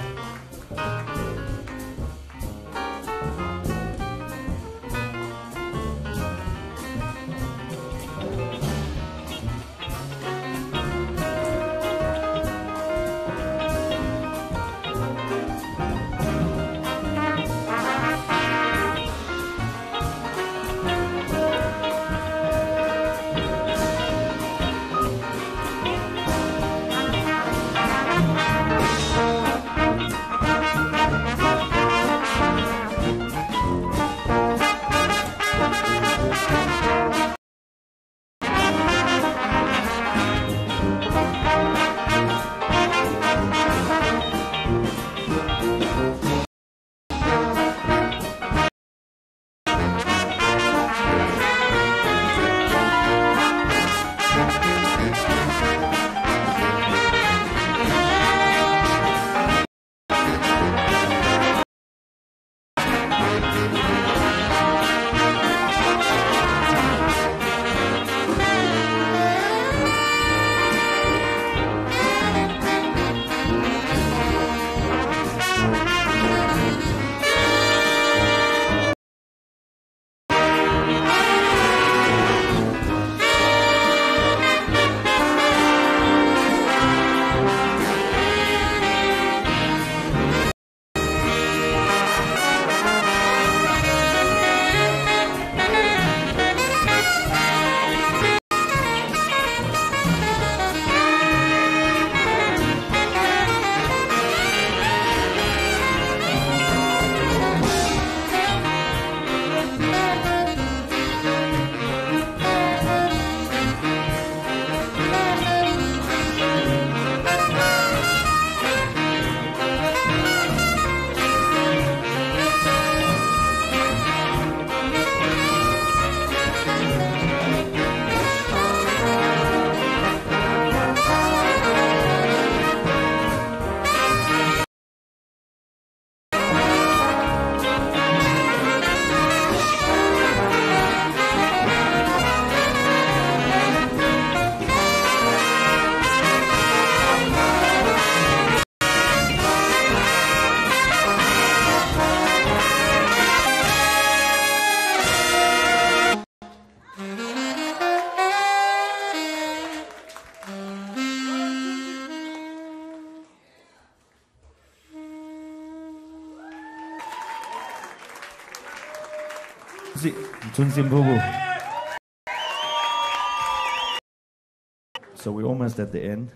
So we're almost at the end.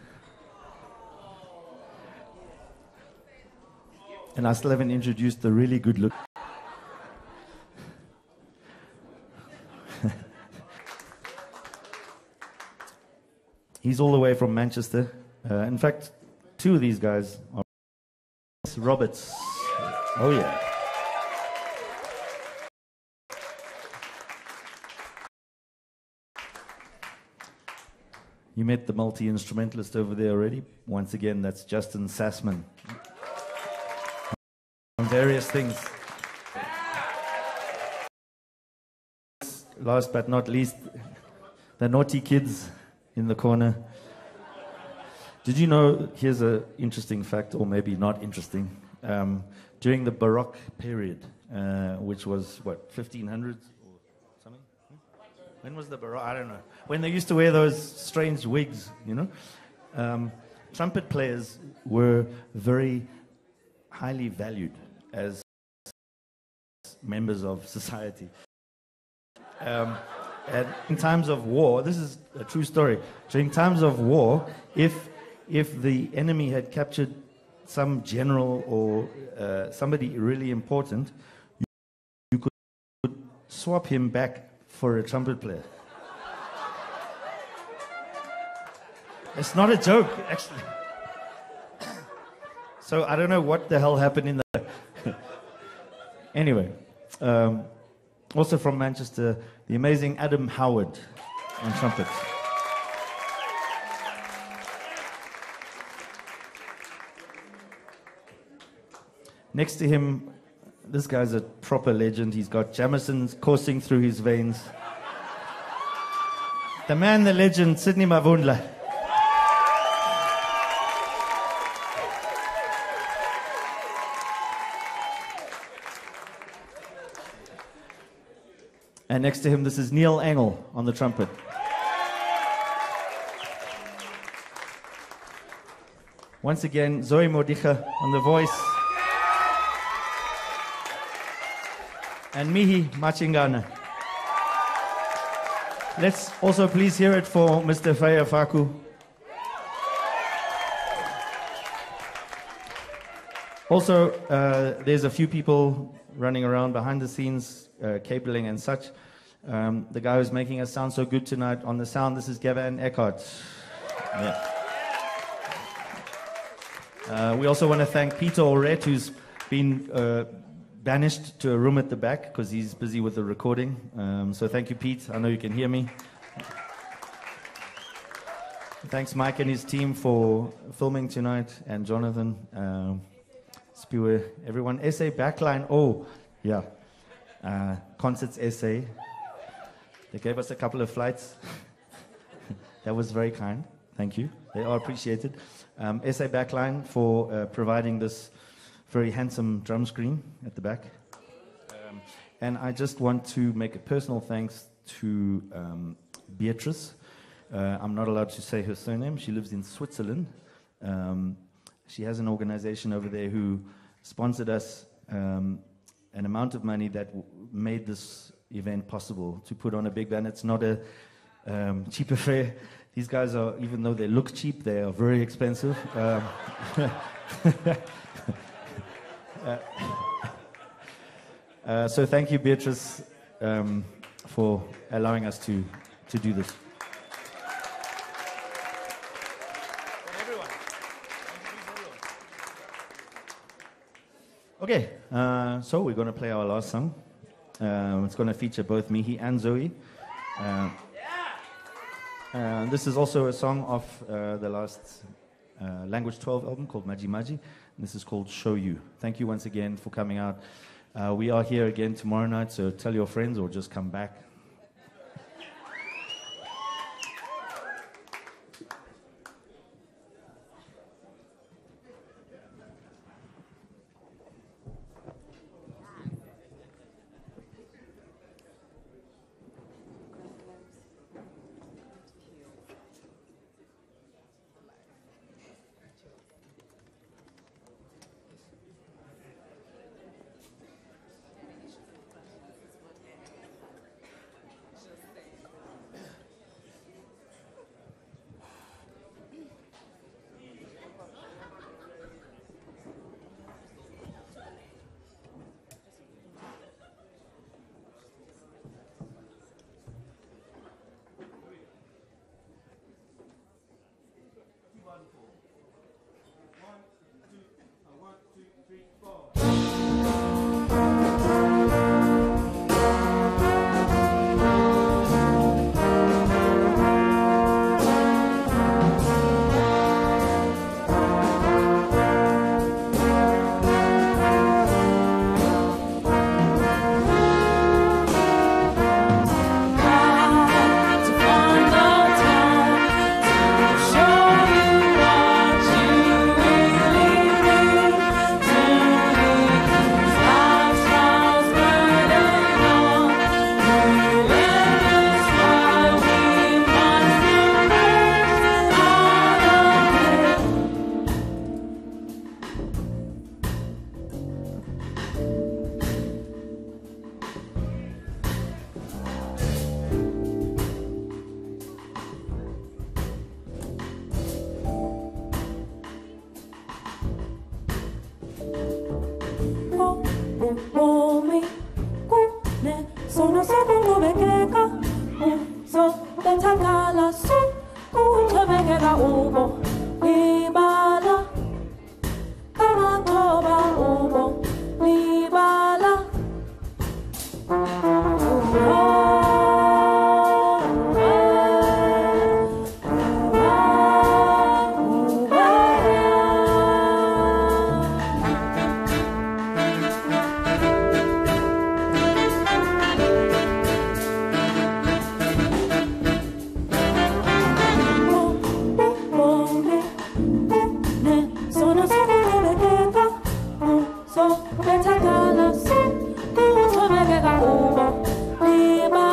And I still haven't introduced the really good look. He's all the way from Manchester. Uh, in fact, two of these guys are Roberts. Oh yeah. You met the multi-instrumentalist over there already. Once again, that's Justin Sassman. On various things. Last but not least, the naughty kids in the corner. Did you know, here's an interesting fact, or maybe not interesting. Um, during the Baroque period, uh, which was, what, fifteen hundreds or something? When was the Baroque? I don't know. When they used to wear those strange wigs, you know? Um, trumpet players were very highly valued as members of society. Um, and in times of war, this is a true story. During times of war, if if the enemy had captured some general or uh, somebody really important, you, you could swap him back for a trumpet player. It's not a joke, actually. So I don't know what the hell happened in the... Anyway, um, also from Manchester, the amazing Adam Howard on trumpet. Next to him, this guy's a proper legend. He's got Jamison's coursing through his veins. The man, the legend, Sydney Mavundla. And next to him, this is Neil Engel on the trumpet. Once again, Zoë Modiga on the voice. And Mihi Machingana. Let's also please hear it for Mister Feya Faku. Also, uh, there's a few people running around behind the scenes, uh, cabling and such. Um, the guy who's making us sound so good tonight on the sound, this is Gavin Eckhart. Yeah. Uh, we also want to thank Peter Oret, who's been uh, banished to a room at the back because he's busy with the recording. Um, so thank you, Pete. I know you can hear me. Thanks, Mike and his team for filming tonight, and Jonathan, uh, Spiwe, everyone. S A Backline, oh, yeah. Uh, Concerts S A. They gave us a couple of flights. That was very kind. Thank you. They are appreciated. Um, S A Backline for uh, providing this very handsome drum screen at the back. Um, and I just want to make a personal thanks to um, Beatrice. Uh, I'm not allowed to say her surname. She lives in Switzerland. Um, she has an organization over there who sponsored us um, an amount of money that w made this event possible to put on a big band. It's not a um, cheap affair. These guys are, even though they look cheap, they are very expensive. Um, uh, uh, so thank you, Beatrice, um, for allowing us to, to do this. Okay, uh, so we're going to play our last song. Uh, it's going to feature both Mihi and Zoe. Uh, uh, this is also a song of uh, the last uh, Language twelve album called Maji Maji. And this is called Show You. Thank you once again for coming out. Uh, we are here again tomorrow night, so tell your friends or just come back. So, better call us. Go to make it a over.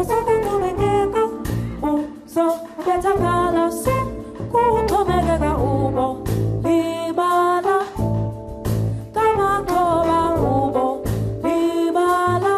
sokuqhubekeka uzobethakala sukuxhomekeka ubo libala kamakhoba ubo libala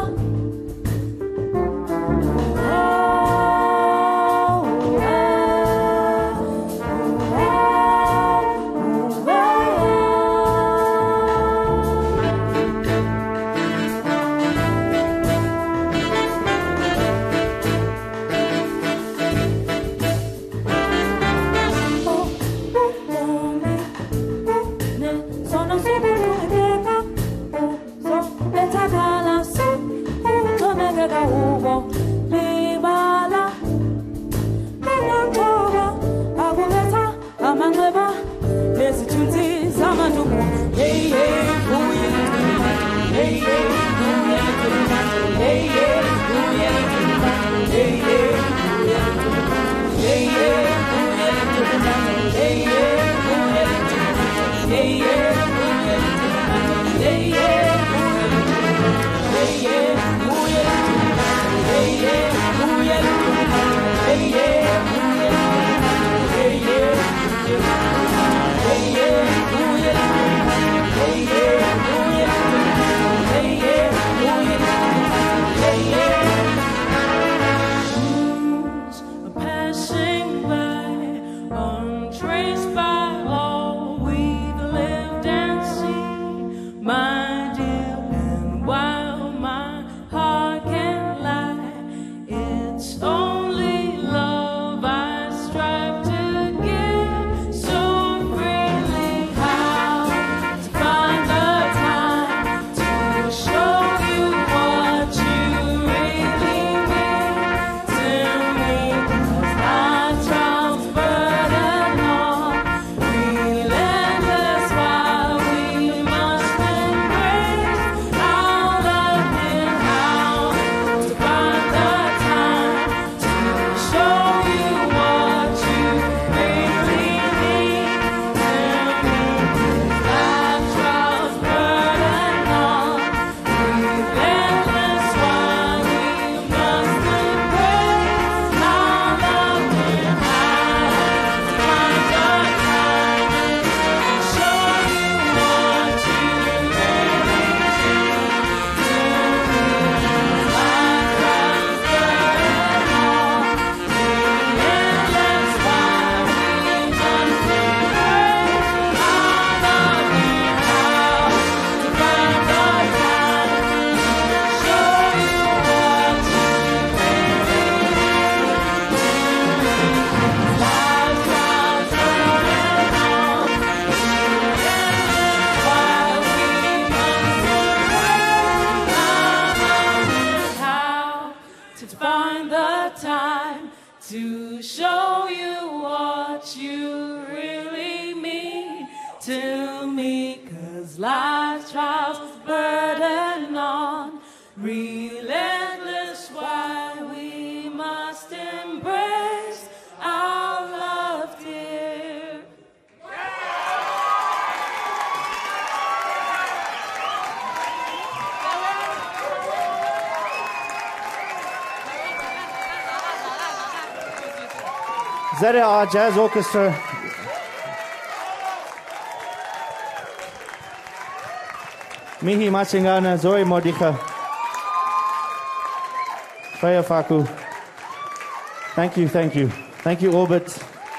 Z A R Jazz Orchestra. Mihi Machingana, Zoë Modiga, Feya Faku. Thank you, thank you. Thank you, Orbit.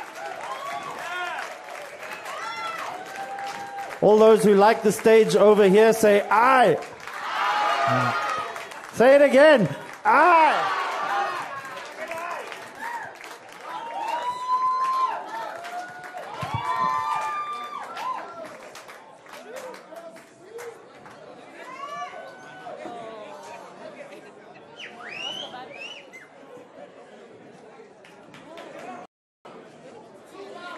All those who like the stage over here say aye. Say it again. Aye.